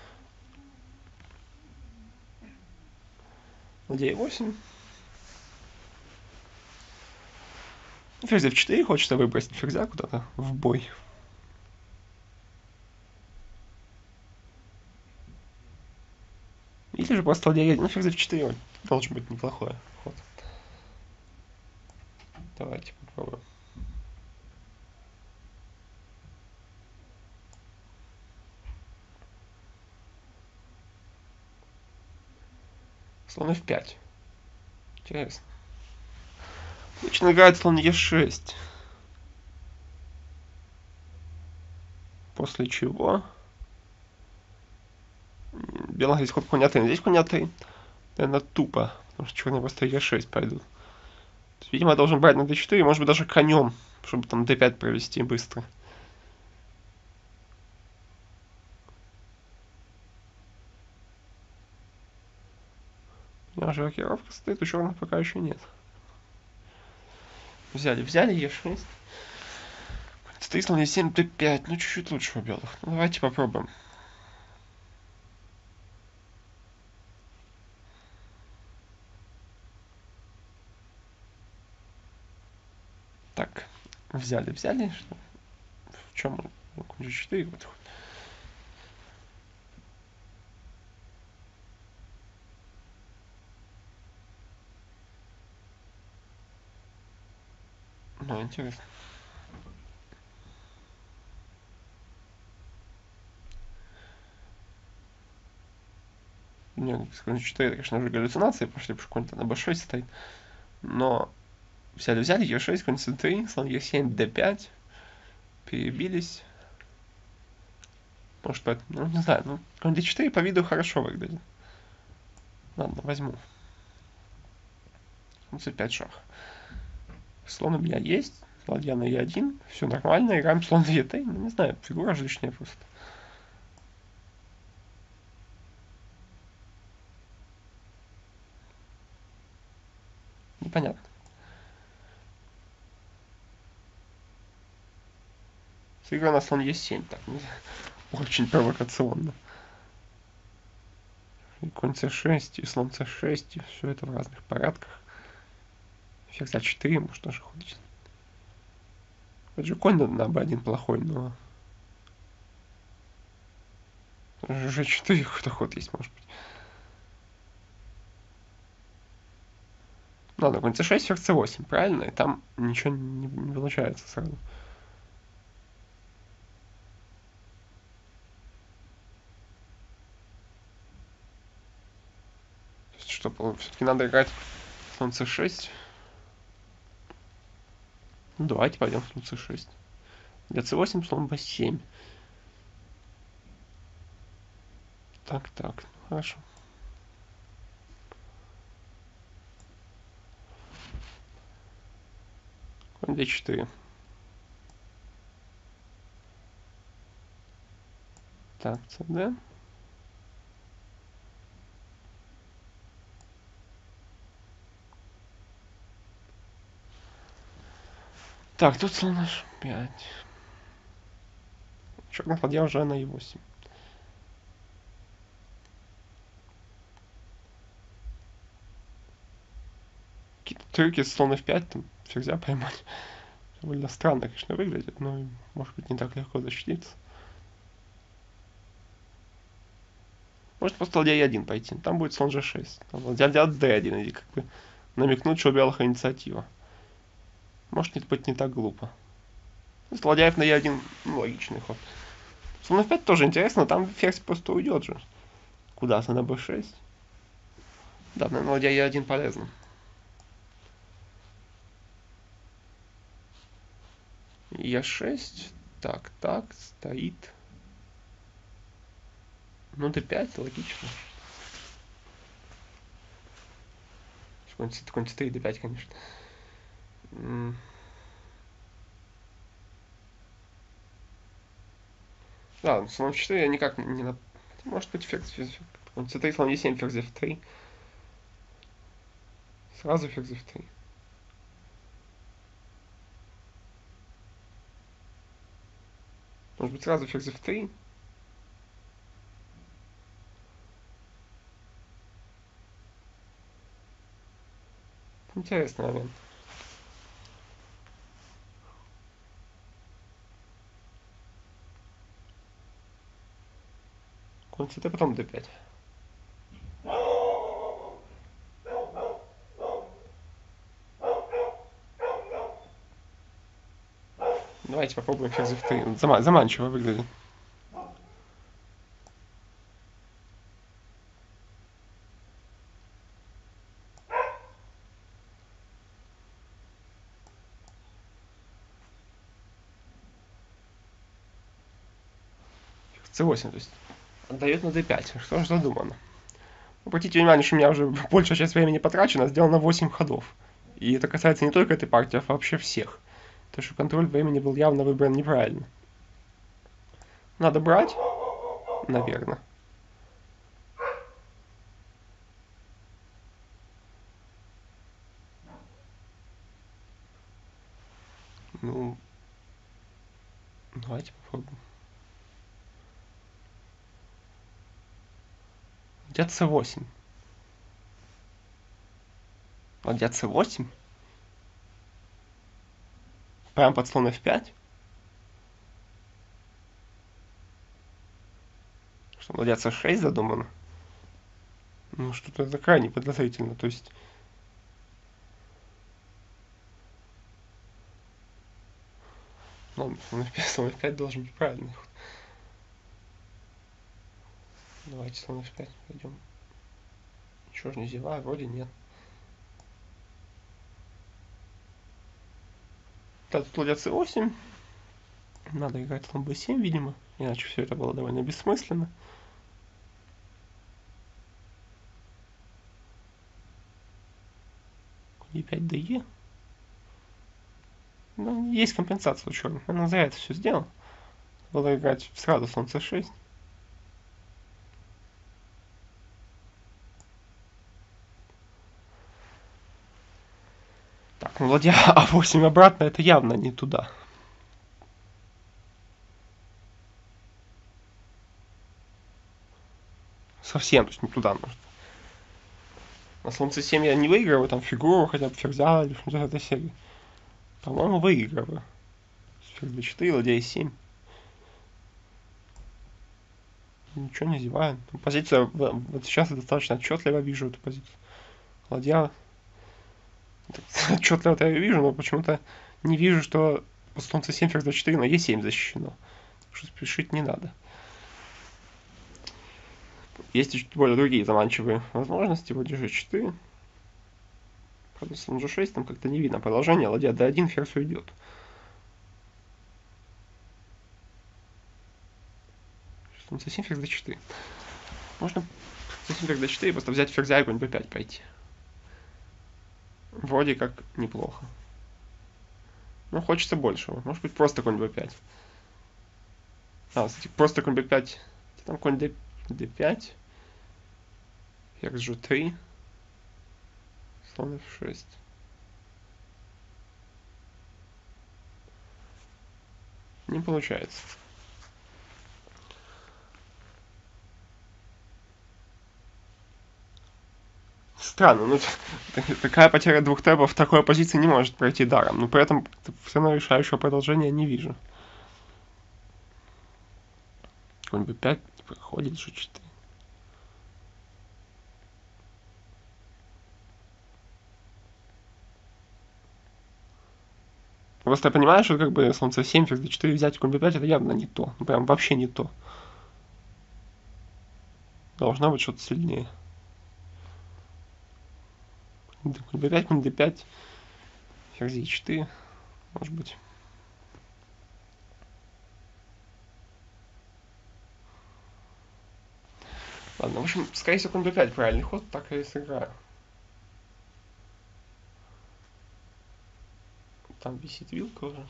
Ладья эф восемь. Ферзь эф четыре хочется выбросить ферзя куда-то в бой. Или же просто ладья... Ну, ферзь эф четыре должен быть неплохой ход. Давайте попробуем. Слон эф пять. Интересно. Обычно играет слон е шесть. После чего... Белых здесь ход конь а три. Здесь конь а три. Наверное, тупо. Потому что черные просто е шесть пойдут. Есть, видимо, я должен брать на дэ четыре. Может быть, даже конем. Чтобы там дэ пять провести быстро. У меня уже рокировка стоит. У черных пока еще нет. Взяли, взяли е шесть. Стоит слон е семь, дэ пять. Ну, чуть-чуть лучше у белых. Ну, давайте попробуем. Так, взяли, взяли. В чем он? Конь же четыре вот. Ну, интересно. Не, конь четыре, конечно же, галлюцинации пошли, потому что конь-то на бэ шесть стоит. Но взяли, взяли, е шесть, конь цэ три, слон е семь, дэ пять. Перебились. Может, поэтому, ну, не знаю, ну, конь дэ четыре по виду хорошо выглядит. Ладно, возьму. Конь цэ пять шах. Слон у меня есть, ладья на е один, все нормально, играем слон на е три, ну, не знаю, фигура же лишняя просто. Непонятно. Сыграно на слон е семь, так, не знаю, очень провокационно. И конь цэ шесть, и слон цэ шесть, и все это в разных порядках. Ферзь а четыре, может, тоже ходить. Это же конь на, на бэ один плохой, но... же четыре какой-то ход есть, может быть. Ладно, конь цэ шесть, ферзь цэ восемь, правильно? И там ничего не, не получается сразу. То есть, что, все-таки надо играть Слон цэ шесть. Ну, давайте пойдем слон цэ шесть. Для цэ восемь слон бэ семь. Так, так, хорошо. Конь дэ четыре. Так, цэ-дэ. Так, тут слон эйч пять. Черный ладья уже на е восемь. Какие-то трюки с слон эф пять, там ферзя поймать. Довольно странно, конечно, выглядит, но может быть не так легко защититься. Может просто ладья е один пойти. Там будет слон же шесть. Там ладья дэ один, и как бы намекнуть, что у белых инициатива. Может не быть не так глупо. То есть ладья эф на е один, ну, логичный ход. Слон эф пять тоже интересно, там ферзь просто уйдет же. Куда-то на бэ шесть. Да, наверное, ладья е один полезно. е шесть. Так, так, стоит. Ну, дэ пять, логично. Конь цэ три, дэ пять, конечно. Да, слон четыре я никак не... на... Может быть, ферзь, ферзь, ферзь. Конь цэ три, слон е семь, ферзь эф три. Сразу ферзь эф три. Может быть, сразу ферзь эф три. Интересный момент. Конь цэ тэ, потом дэ пять. Давайте попробуем ферзь эф три. Зама заманчиво выглядит. цэ восемь, то есть отдает на дэ пять. Что же задумано? Обратите внимание, что у меня уже большая часть времени потрачена, сделано восемь ходов. И это касается не только этой партии, а вообще всех. То, что контроль времени был явно выбран неправильно. Надо брать, наверное. Ну, давайте попробуем. Ладья цэ восемь. Ладья цэ восемь. Прям под слон эф пять. Что, ладья цэ шесть задумано? Ну, что-то это крайне подозрительно. То есть... Ладно, слон эф пять, слон эф пять должен быть правильный ход. Давайте слон эф пять пойдем. Ничего же не зеваю, вроде нет. Да, тут ладья цэ восемь. Надо играть слон бэ семь, видимо. Иначе все это было довольно бессмысленно. е пять дэ е. Ну, есть компенсация у черных. Она за это все сделала. Было играть сразу слон цэ шесть. Так, ну ладья а восемь обратно, это явно не туда. Совсем, то есть не туда нужно. На слон цэ семь я не выигрываю, там фигуру хотя бы ферзя или что-то этой серии. По-моему, выигрываю. Ферзь дэ четыре, ладья е семь. Ничего не зеваю. Позиция, вот сейчас я достаточно отчетливо вижу эту позицию. Ладья. Отчетливо я вижу, но почему-то не вижу, что слон цэ семь, ферзь дэ четыре на е семь защищено. Что спешить не надо. Есть чуть более другие заманчивые возможности. Вот же четыре. Правда, слон же шесть, там как-то не видно продолжение. Ладья дэ один, ферзь уйдет. Слон цэ семь, ферзь дэ четыре. Можно цэ семь, ферзь дэ четыре, просто взять ферзя и конь бэ пять пойти. Вроде как неплохо. Ну, хочется большего. Может быть, просто конь бэ пять. А, кстати, просто конь бэ пять. Там конь дэ пять. Ферзь жэ три. Слон эф шесть. Не получается. Странно, ну такая потеря двух тэбов в такой позиции не может пройти даром. Но при этом все равно решающего продолжения не вижу. Конь бэ пять проходит жэ четыре. Просто я понимаю, что как бы слон цэ семь, ферзь дэ четыре взять конь бэ пять, это явно не то. Ну, прям вообще не то. Должно быть что-то сильнее. Конь бэ пять, конь дэ пять, ферзь е четыре, может быть. Ладно, в общем, скорее всего, конь бэ пять правильный ход, так я и сыграю. Там висит вилка уже.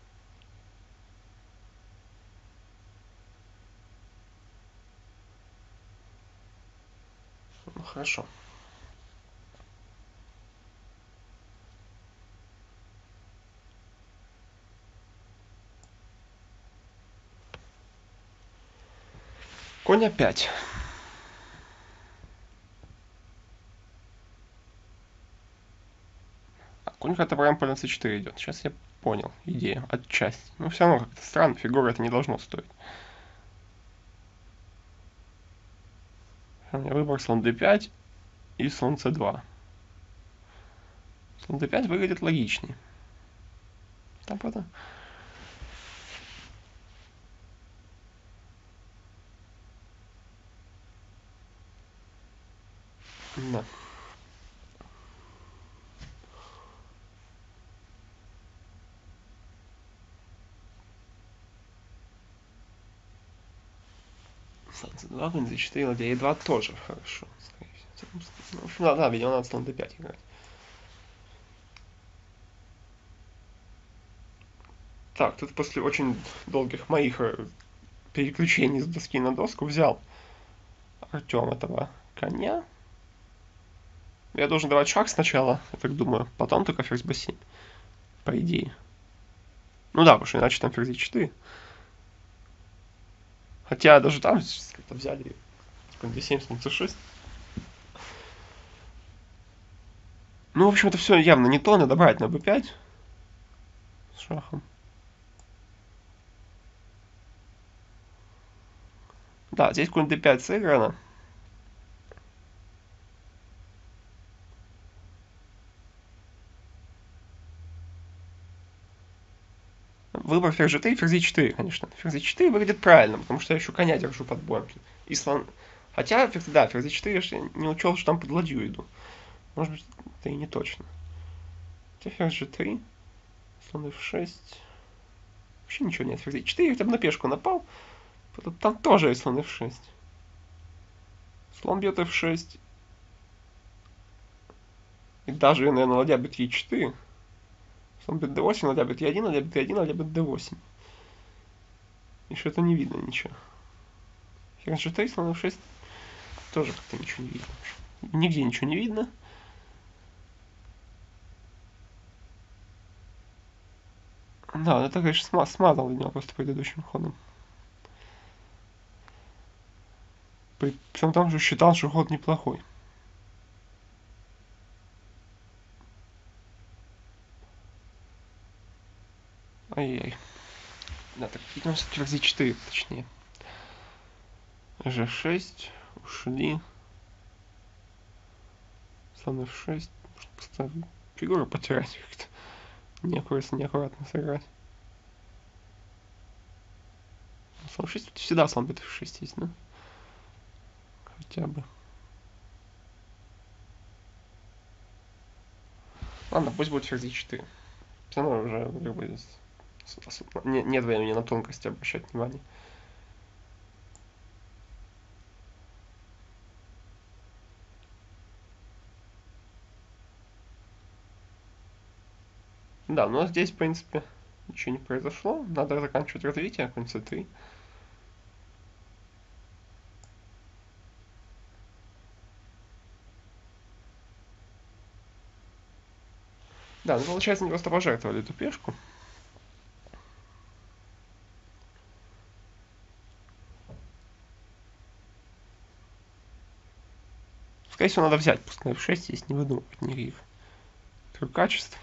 Ну, хорошо. Конь опять. А конь это прям по на цэ четыре идет. Сейчас я понял идею, отчасти. Но все равно как-то странно, фигура это не должно стоить. У меня выбор слон дэ пять и слон цэ два. Слон дэ пять выглядит логичнее. Там правда. Да. Слон цэ два, конь дэ четыре, ладья е два тоже хорошо, скорее всего. Ну, в общем, да, да, видимо, надо слон дэ пять играть. Так, тут после очень долгих моих переключений с доски на доску взял Артем этого коня. Я должен давать шаг сначала, я так думаю, потом только ферзь бэ семь, по идее. Ну да, потому что иначе там ферзь е четыре. Хотя даже там как-то взяли конь дэ семь, слон цэ шесть. Ну, в общем, это все явно не то, надо брать на бэ пять с шахом. Да, здесь конь дэ пять сыграно. Выбор ферзь жэ три, ферзь е четыре, конечно. Ферзь е четыре выглядит правильно, потому что я еще коня держу под боем. И слон... Хотя, да, ферзь е четыре я не учел, что там под ладью иду. Может быть, это и не точно. Хотя ферзь жэ три, слон эф шесть. Вообще ничего нет. Ферзь е четыре, хотя бы на пешку напал. Там тоже есть слон эф шесть. Слон бьет эф шесть. И даже, наверное, ладья бьет е четыре. Слон бьет дэ восемь, ладья бьет е один, ладья бьет е один, ладья бьет дэ восемь. И что-то не видно ничего. Ферзь жэ три, слон эф шесть. Тоже как-то ничего не видно. Нигде ничего не видно. Да, это, конечно, смазал меня просто предыдущим ходом. При всем том, что считал, что ход неплохой. Ай-яй. Да, так, видимо, ферзь е четыре, точнее. жэ шесть, ушли. Слон эф шесть. Может, просто фигуру потерять как-то. Неаккуратно, неаккуратно сыграть. Слон шесть, всегда слон бьет эф шесть есть, да? Хотя бы. Ладно, пусть будет ферзь е четыре. Все равно уже как бы не, нет времени на тонкости обращать внимание. Да, но здесь, в принципе, ничего не произошло. Надо заканчивать развитие, конь цэ три. Да, ну получается, они просто пожертвовали эту пешку. Скорее всего, надо взять пусть на эф шесть, если не выдумывать никаких качеств.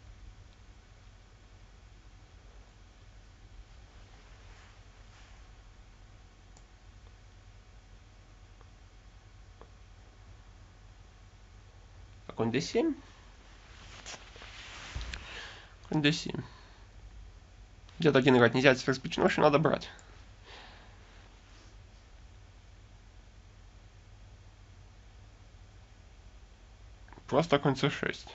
Конь дэ семь. Конь дэ семь. Где-то один играть нельзя, ферзь бэ четыре. В общем, надо брать. Просто конь цэ шесть.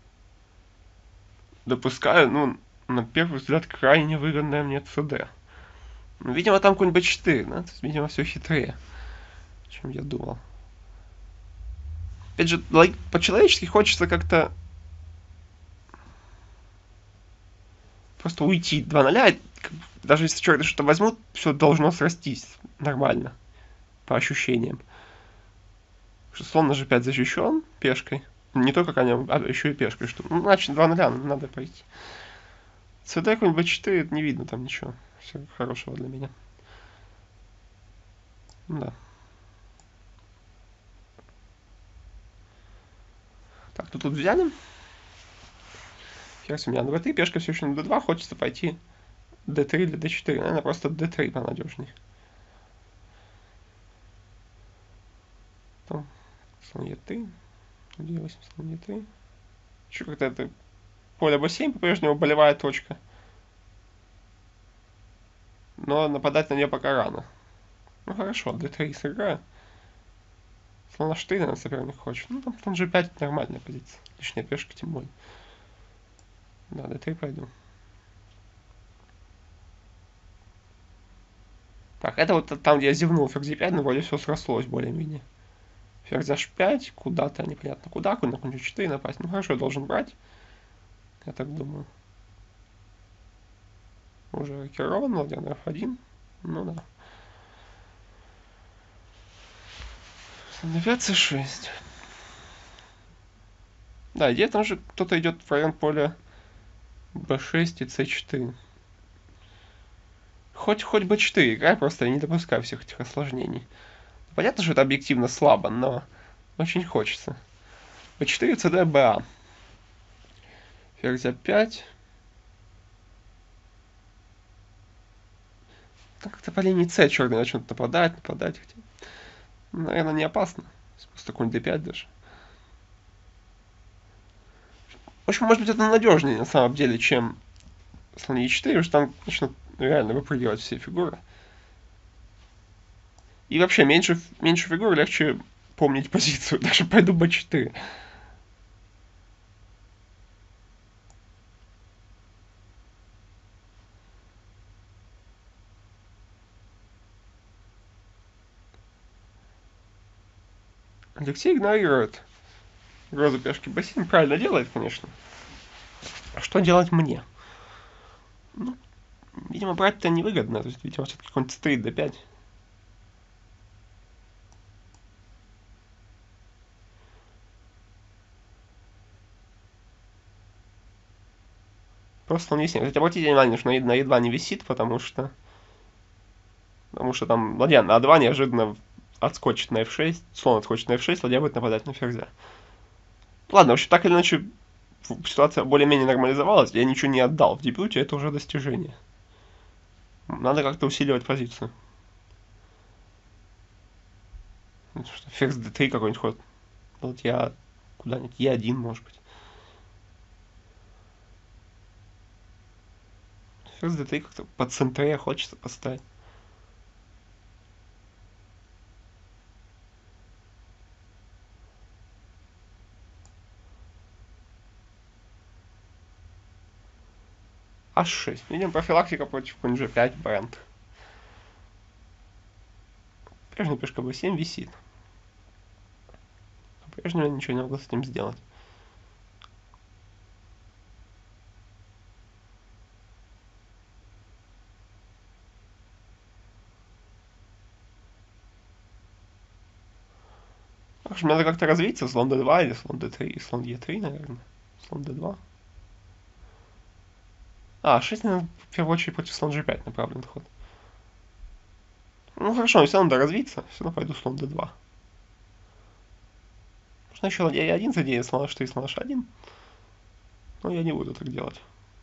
Допускаю, ну, на первый взгляд, крайне выгодное мне цэ-дэ. Ну, видимо, там конь бэ четыре, да? То есть, видимо, все хитрее, чем я думал. Опять же, по-человечески хочется как-то просто уйти два ноль. Даже если черные что-то возьмут, все должно срастись нормально, по ощущениям. Что слон на жэ пять защищен пешкой. Не только конем, а еще и пешкой. Что, ну, значит, два ноль надо пойти. цэ-дэ какой-нибудь бэ четыре, не видно там ничего. Все хорошего для меня. Да. Так, ну тут взяли. Ферзь у меня на бэ три, пешка все еще на дэ два. Хочется пойти дэ три или дэ четыре. Наверное, просто дэ три понадежней. Там слон е три. Где восемь слон е три. Еще как-то это поле бэ семь по-прежнему болевая точка. Но нападать на нее пока рано. Ну хорошо, дэ три сыграю. Слон аш четыре, наверное, соперник хочет. Ну там слон жэ пять нормальная позиция. Лишняя пешка тем более. Да, дэ три пойду. Так, это вот там, где я зевнул ферзь е пять, но вроде все срослось более-менее. Ферзь аш пять, куда-то непонятно куда, конь на конь жэ четыре напасть. Ну хорошо, я должен брать. Я так думаю. Уже рокирован, ладья на эф один. Ну да. На пять цэ шесть. Да, идея там же кто-то идет в район поля бэ шесть и цэ четыре. Хоть, хоть бэ четыре играй, просто я не допускаю всех этих осложнений. Понятно, что это объективно слабо, но очень хочется. бэ четыре, цэ-дэ, бэ а. Ферзь а пять. Ну, как-то по линии С черные начнут нападать, нападать. Хотя, наверное, не опасно. Просто конь дэ пять даже. В общем, может быть, это надежнее на самом деле, чем слон е четыре, потому что там начнут реально выпрыгивать все фигуры. И вообще, меньше, меньше фигур легче помнить позицию. Даже пойду бэ четыре. Алексей игнорирует угрозу пешки бэ семь. Правильно делает, конечно. А что делать мне? Ну, видимо, брать-то невыгодно. То есть, видимо, все-таки какой-нибудь цэ три дэ пять. Просто он висит. Кстати, обратите внимание, что на е два не висит, потому что... Потому что там ладья на а два неожиданно отскочит на эф шесть. Слон отскочит на эф шесть, ладья будет нападать на ферзя. Ладно, в общем, так или иначе, ситуация более-менее нормализовалась. Я ничего не отдал в дебюте, это уже достижение. Надо как-то усиливать позицию. Ферзь дэ три какой-нибудь ход. Вот я куда-нибудь е один, может быть. Ферзь дэ три как-то по центре хочется поставить. аш шесть. Видим, профилактика против конь же пять, бренд. Прежняя пешка бэ семь висит. По-прежнему я ничего не могу с этим сделать. Так что надо как-то развиться, слон дэ два или слон дэ три, слон е три, наверное. Слон дэ два. А, шесть, наверное, в первую очередь против слон же пять направлен ход. Ну хорошо, все равно надо развиться, все равно пойду слон дэ два. Можно еще ладья е один задеять, слон аш три, слон аш один. Но я не буду так делать.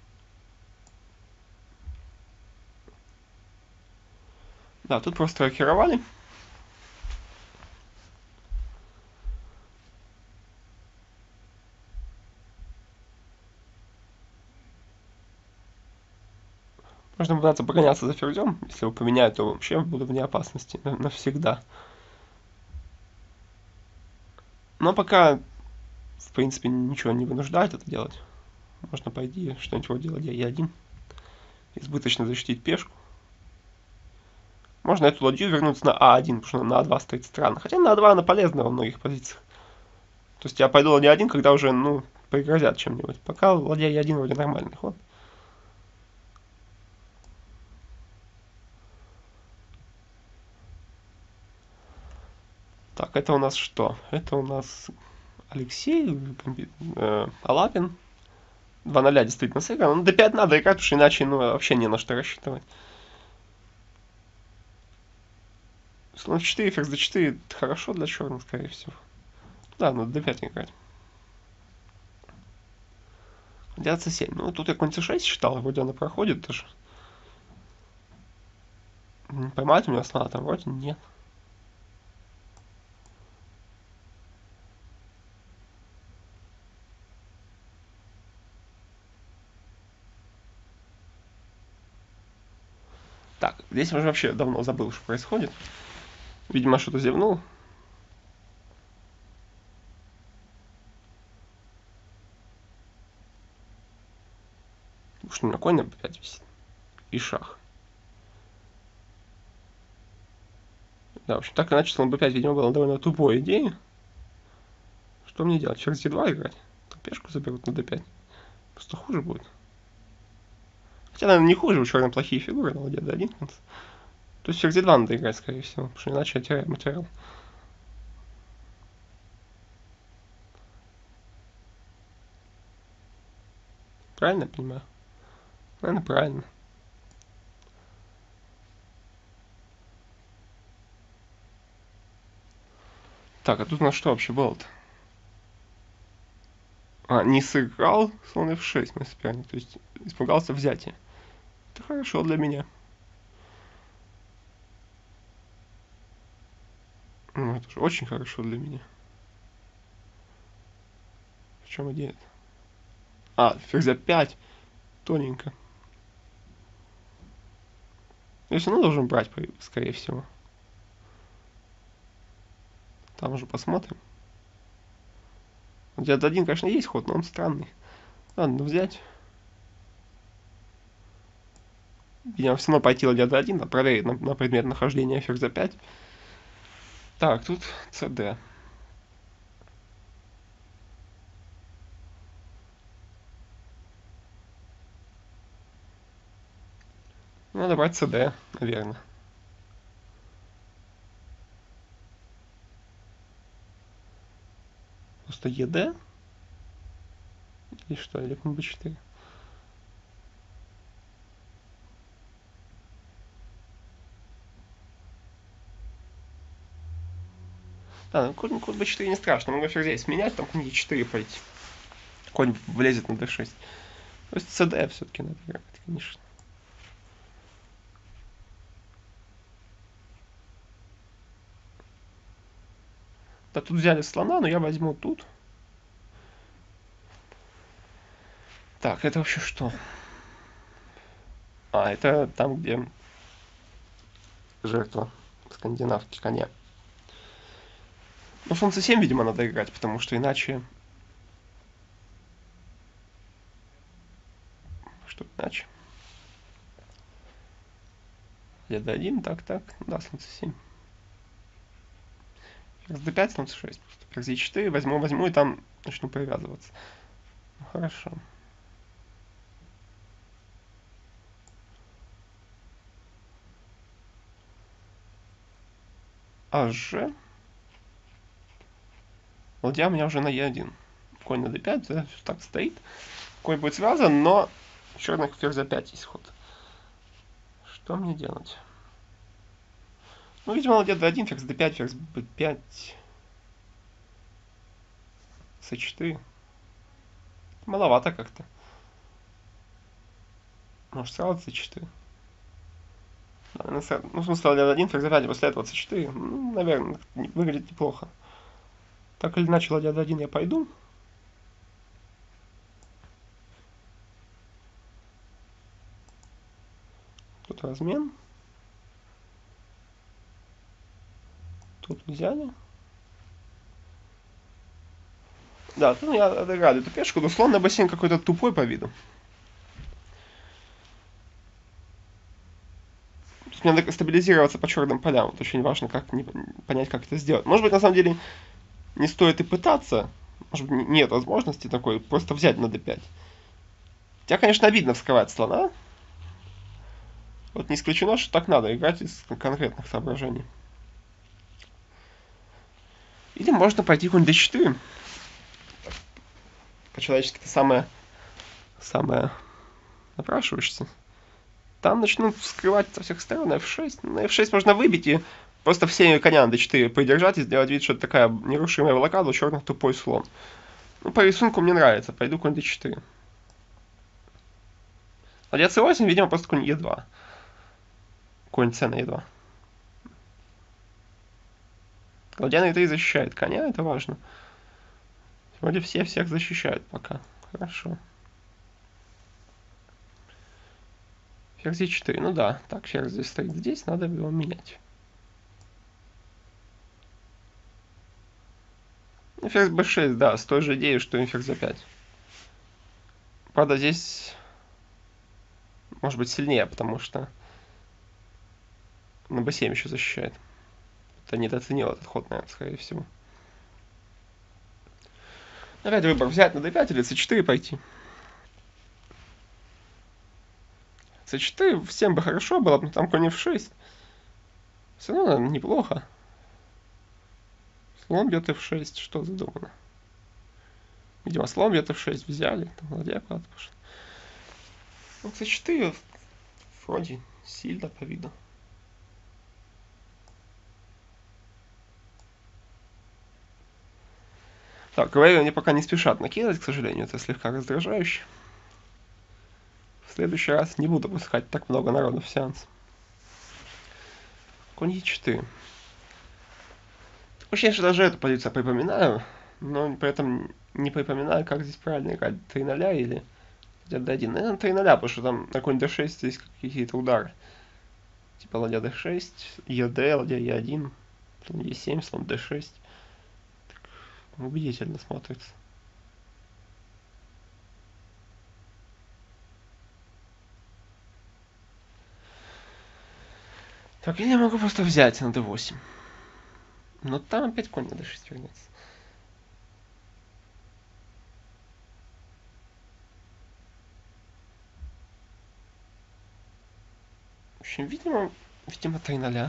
Да, тут просто рокировали. Можно пытаться погоняться за ферзем. Если его поменяют, то вообще буду вне опасности навсегда. Но пока, в принципе, ничего не вынуждает это делать. Можно пойти что-нибудь вроде ладья е один. Избыточно защитить пешку. Можно эту ладью вернуться на а один, потому что на а два стоит странно. Хотя на а два она полезна во многих позициях. То есть я пойду ладья один, когда уже, ну, пригрозят чем-нибудь. Пока ладья е один вроде нормальный ход. Так, это у нас что? Это у нас Алексей, э, Алапин. два ноль действительно сыграно. Ну, дэ пять надо играть, потому что иначе ну, вообще не на что рассчитывать. Слон четыре, ферзь дэ четыре хорошо для черных, скорее всего. Да, надо дэ пять играть. Ладья цэ семь. Ну, тут я конь цэ шесть считал, вроде она проходит даже. Поймать у меня слона там вроде нет. Так, здесь уже вообще давно забыл, что происходит. Видимо, что-то зевнул. Потому что у меня конь на бэ пять висит. И шах. Да, в общем, так иначе слон бэ пять, видимо, была довольно тупой идеей. Что мне делать? Ферзь е два играть? Пешку заберут на дэ пять. Просто хуже будет. Хотя, наверное, не хуже, у черных плохие фигуры, но ладья дэ один. То есть ферзь е два надо играть, скорее всего, потому что иначе я теряю материал. Правильно я понимаю? Наверное, правильно. Так, а тут у нас что вообще было-то? А, не сыграл слон эф шесть мой соперник, то есть испугался взятия. Это хорошо для меня. Ну, это же очень хорошо для меня. В чем идея? А, ферзь пять. Тоненько. Я все равно должен брать, скорее всего. Там уже посмотрим. Ладья дэ один, конечно, есть ход, но он странный. Ладно, взять. Видимо, все равно пойти ладья дэ один, проверить на, на предмет нахождения ферзя пять. Так, тут цэ дэ. Надо брать цэ дэ, наверное. Просто е дэ? Или что? Или конь бэ четыре? Да, ну конь, конь бэ четыре не страшно. Могу ферзей сменять, там конь е четыре пойти. Конь влезет на дэ шесть. То есть цэ дэ все-таки надо играть, конечно. Да тут взяли слона, но я возьму тут. Так, это вообще что? А, это там, где жертва скандинавки коня. Ну, слон цэ семь, видимо, надо играть, потому что иначе... Что иначе? ладья дэ один, так, так, да, слон цэ семь. Ферзь дэ пять, слон цэ шесть. Ферзь е четыре, возьму, возьму и там начну привязываться. Ну, хорошо. аш. Ладья у меня уже на е один. Конь на дэ пять, да, так стоит. Конь будет связан, но черных ферзь опять есть ход. Что мне делать? Ну, видимо, ладья дэ один, ферзь дэ пять, ферзь бэ пять, цэ четыре. Маловато как-то. Может, сразу цэ четыре. Да, ну, в смысле, ладья дэ один, ферзь дэ пять, после этого цэ четыре. Ну, наверное, выглядит неплохо. Так или иначе, ладья дэ один я пойду. Тут размен. Тут взяли. Да, ну я отыграли эту пешку, но слон на бассейн какой-то тупой по виду. Мне надо стабилизироваться по черным полям. Вот очень важно как не, понять, как это сделать. Может быть, на самом деле, не стоит и пытаться. Может быть, нет возможности такой, просто взять на дэ пять. Хотя, конечно, обидно вскрывать слона. Вот не исключено, что так надо играть из конкретных соображений. Или можно пойти конь дэ четыре. По-человечески это самое, самое напрашивающееся. Там начнут вскрывать со всех сторон эф шесть. На эф шесть можно выбить и просто всеми коня на дэ четыре придержать и сделать вид, что это такая нерушимая блокада, у черных тупой слон. Ну, по рисунку мне нравится. Пойду конь дэ четыре. Ладья цэ восемь, видимо, просто конь е два. Конь c на е два. Ладья на е три защищает коня, это важно. Вроде все всех защищают пока. Хорошо. Ферзь е четыре. Ну да, так, ферзь здесь стоит здесь, надо его менять. Ну, ферзь бэ шесть, да, с той же идеей, что и ферзь а пять. Правда, здесь может быть сильнее, потому что на бэ семь еще защищает. Это недооценил этот ход, наверное, скорее всего. Опять выбор, взять на дэ пять или цэ четыре пойти. цэ четыре всем бы хорошо было, но там конь эф шесть. Все равно неплохо. Слон бьет эф шесть, что задумано? Видимо, слон бьет эф шесть, взяли. Там ладья куда-то пошла. Ну, цэ четыре вроде сильно по виду. Так, говорю, они пока не спешат накидывать, к сожалению, это слегка раздражающе. В следующий раз не буду пускать так много народу в сеанс. Конь е четыре. Очень что даже эту позицию припоминаю, но при этом не припоминаю, как здесь правильно играть. три ноль или дэ один. Наверное, три ноль, потому что там на конь дэ шесть есть какие-то удары. Типа ладья дэ шесть, е дэ, ладья е один, слон е семь, слон дэ шесть. Так, убедительно смотрится. Так, или я могу просто взять на дэ восемь. Но там опять конь на дэ шесть вернется. В общем, видимо, видимо три ноль.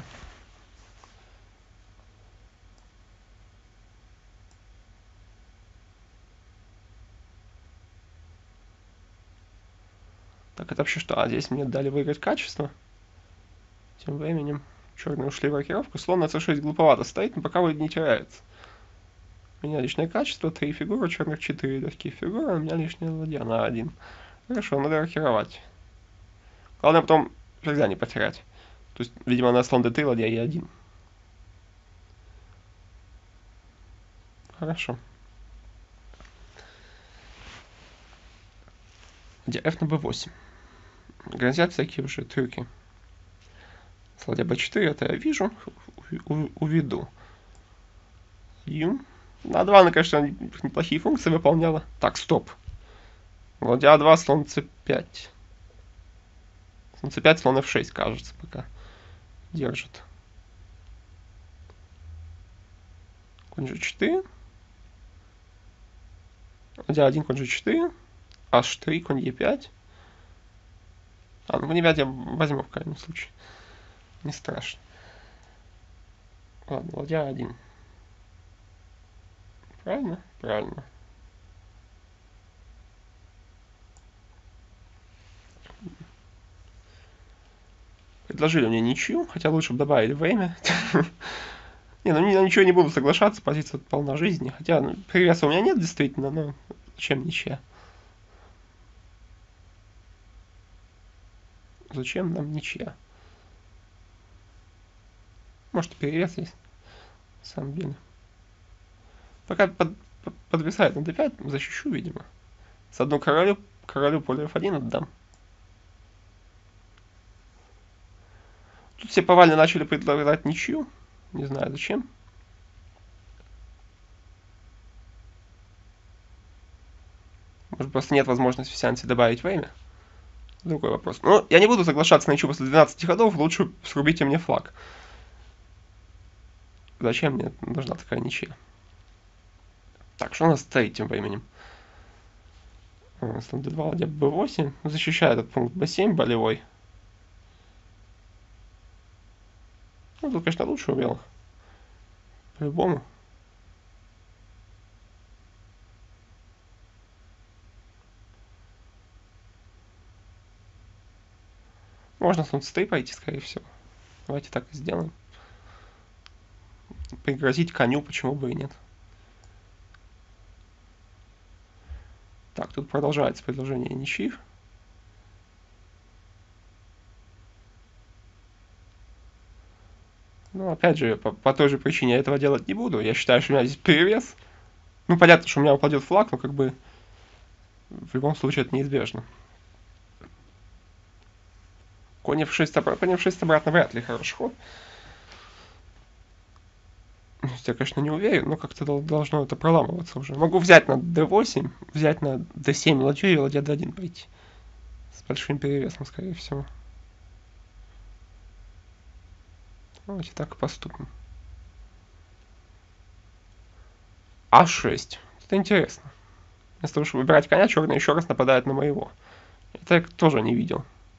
Так, это вообще что? А здесь мне дали выиграть качество. Тем временем черные ушли в рокировку. Слон на цэ шесть глуповато стоит, но пока вроде не теряется. У меня лишнее качество, три фигуры, черных четыре легкие фигуры, а у меня лишняя ладья на один. Хорошо, надо рокировать. Главное потом ферзя не потерять. То есть, видимо, на слон дэ три, ладья е один. Хорошо. Где эф на бэ восемь. Грозят всякие уже трюки. С ладья бэ четыре, это я вижу, уведу. Юм. На два она, конечно, неплохие функции выполняла. Так, стоп. Ладья а два, слон цэ пять. Слон цэ пять, слон эф шесть, кажется, пока. держит. Конь же четыре. ладья один, конь же четыре. аш три, конь е пять. А, ну конь е пять я возьму в крайнем случае. Не страшно. Ладно, ладья один. Правильно? Правильно. Предложили мне ничью, хотя лучше бы добавили время. Не, ну ни- ничего не буду соглашаться, позиция полна жизни. Хотя ну, перевеса у меня нет действительно, но зачем ничья? Зачем нам ничья? Может и перевес есть, на самом деле. Пока под, под- подвисает на дэ пять, защищу, видимо. С одной королю, королю поле эф один отдам. Тут все повально начали предлагать ничью. Не знаю зачем. Может просто нет возможности в сеансе добавить время. Другой вопрос. Ну, я не буду соглашаться на ничью после двенадцати ходов, лучше срубите мне флаг. Зачем мне нужна такая ничья? Так, что у нас с третьим временем? У нас там дэ два, ладья бэ восемь. Защищает этот пункт бэ семь болевой. Ну, тут, конечно, лучше у белых. По-любому. Можно с цэ три пойти, скорее всего. Давайте так и сделаем. Пригрозить коню, почему бы и нет. Так, тут продолжается предложение ничьих. Ну, опять же, по, по той же причине я этого делать не буду. Я считаю, что у меня здесь перевес. Ну, понятно, что у меня упадет флаг, но как бы в любом случае это неизбежно. Конь эф шесть, конь эф шесть обратно вряд ли хороший ход. Я, конечно, не уверен, но как-то должно это проламываться уже. Могу взять на дэ восемь, взять на дэ семь ладью и ладья дэ один пойти. С большим перевесом, скорее всего. Давайте так и поступим. а шесть. Это интересно. Вместо того, чтобы выбирать коня, черный еще раз нападает на моего. Это я тоже не видел.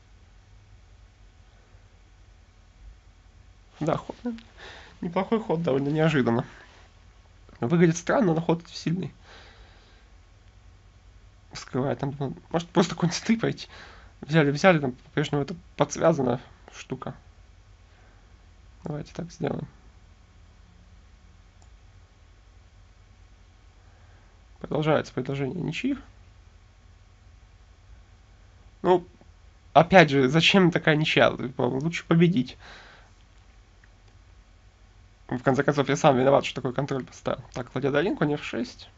Да, ход. Неплохой ход, довольно неожиданно. Выглядит странно, но ход сильный. Скрывает там. Может просто конь цэ три пойти. Взяли, взяли, там по-прежнему это подсвязана штука. Давайте так сделаем. Продолжается предложение ничьих. Ну, опять же, зачем такая ничья? Лучше победить. В конце концов, я сам виноват, что такой контроль поставил. Так, ладья дэ один, конь эф шесть.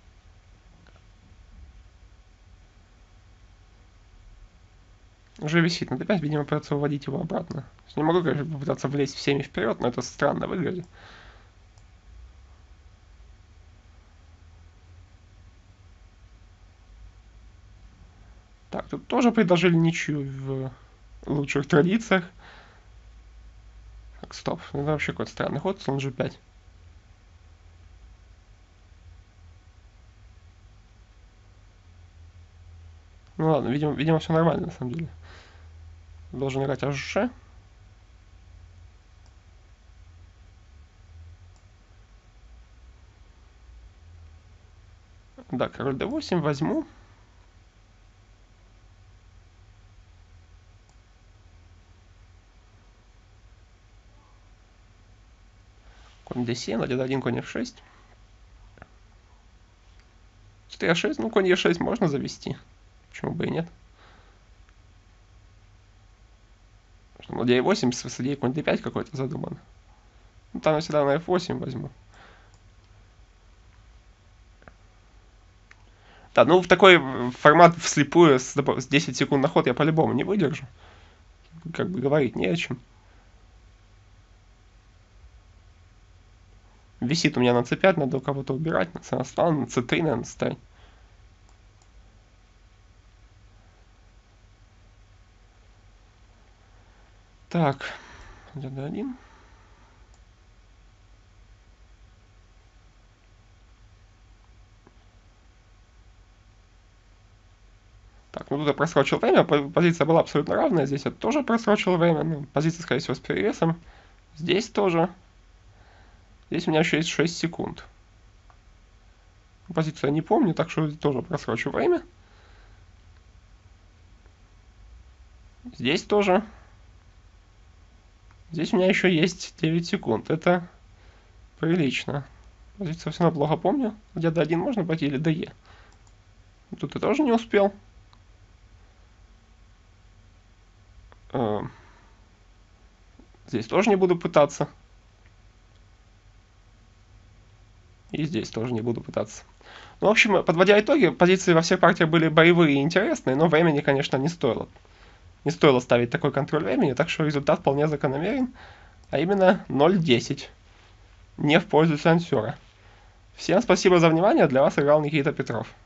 Уже висит на дэ пять, видимо, придется выводить его обратно. Не могу, конечно, попытаться влезть всеми вперед, но это странно выглядит. Так, тут тоже предложили ничью в лучших традициях. Так, стоп. Это вообще какой-то странный ход, слон же пять. Ну ладно, видимо, видимо все нормально на самом деле. Должен играть аш же. Да, король дэ восемь возьму. Конь дэ семь, ладья дэ один, конь эф шесть. четыре а шесть, ну конь е шесть можно завести. Почему бы и нет? Ладья е восемь с высоты конь дэ пять какой-то задуман. Ну там я всегда на эф восемь возьму. Да, ну в такой формат вслепую с, с десять секунд на ход я по-любому не выдержу. Как бы говорить не о чем. Висит у меня на цэ пять, надо у кого-то убирать. На слон, на цэ три, наверное, ставить. Так, д д один. Так, ну тут я просрочил время, позиция была абсолютно равная, здесь я тоже просрочил время, ну, позиция, скорее всего, с перевесом. Здесь тоже. Здесь у меня еще есть шесть секунд. Позицию я не помню, так что тоже просрочу время. Здесь тоже. Здесь у меня еще есть девять секунд. Это прилично. Позицию все равно плохо помню. Где д один можно пойти или д е. Тут я тоже не успел. Здесь тоже не буду пытаться. И здесь тоже не буду пытаться. Ну, в общем, подводя итоги, позиции во всех партиях были боевые и интересные, но времени, конечно, не стоило. Не стоило ставить такой контроль времени, так что результат вполне закономерен, а именно ноль десять. Не в пользу сеансера. Всем спасибо за внимание, для вас играл Никита Петров.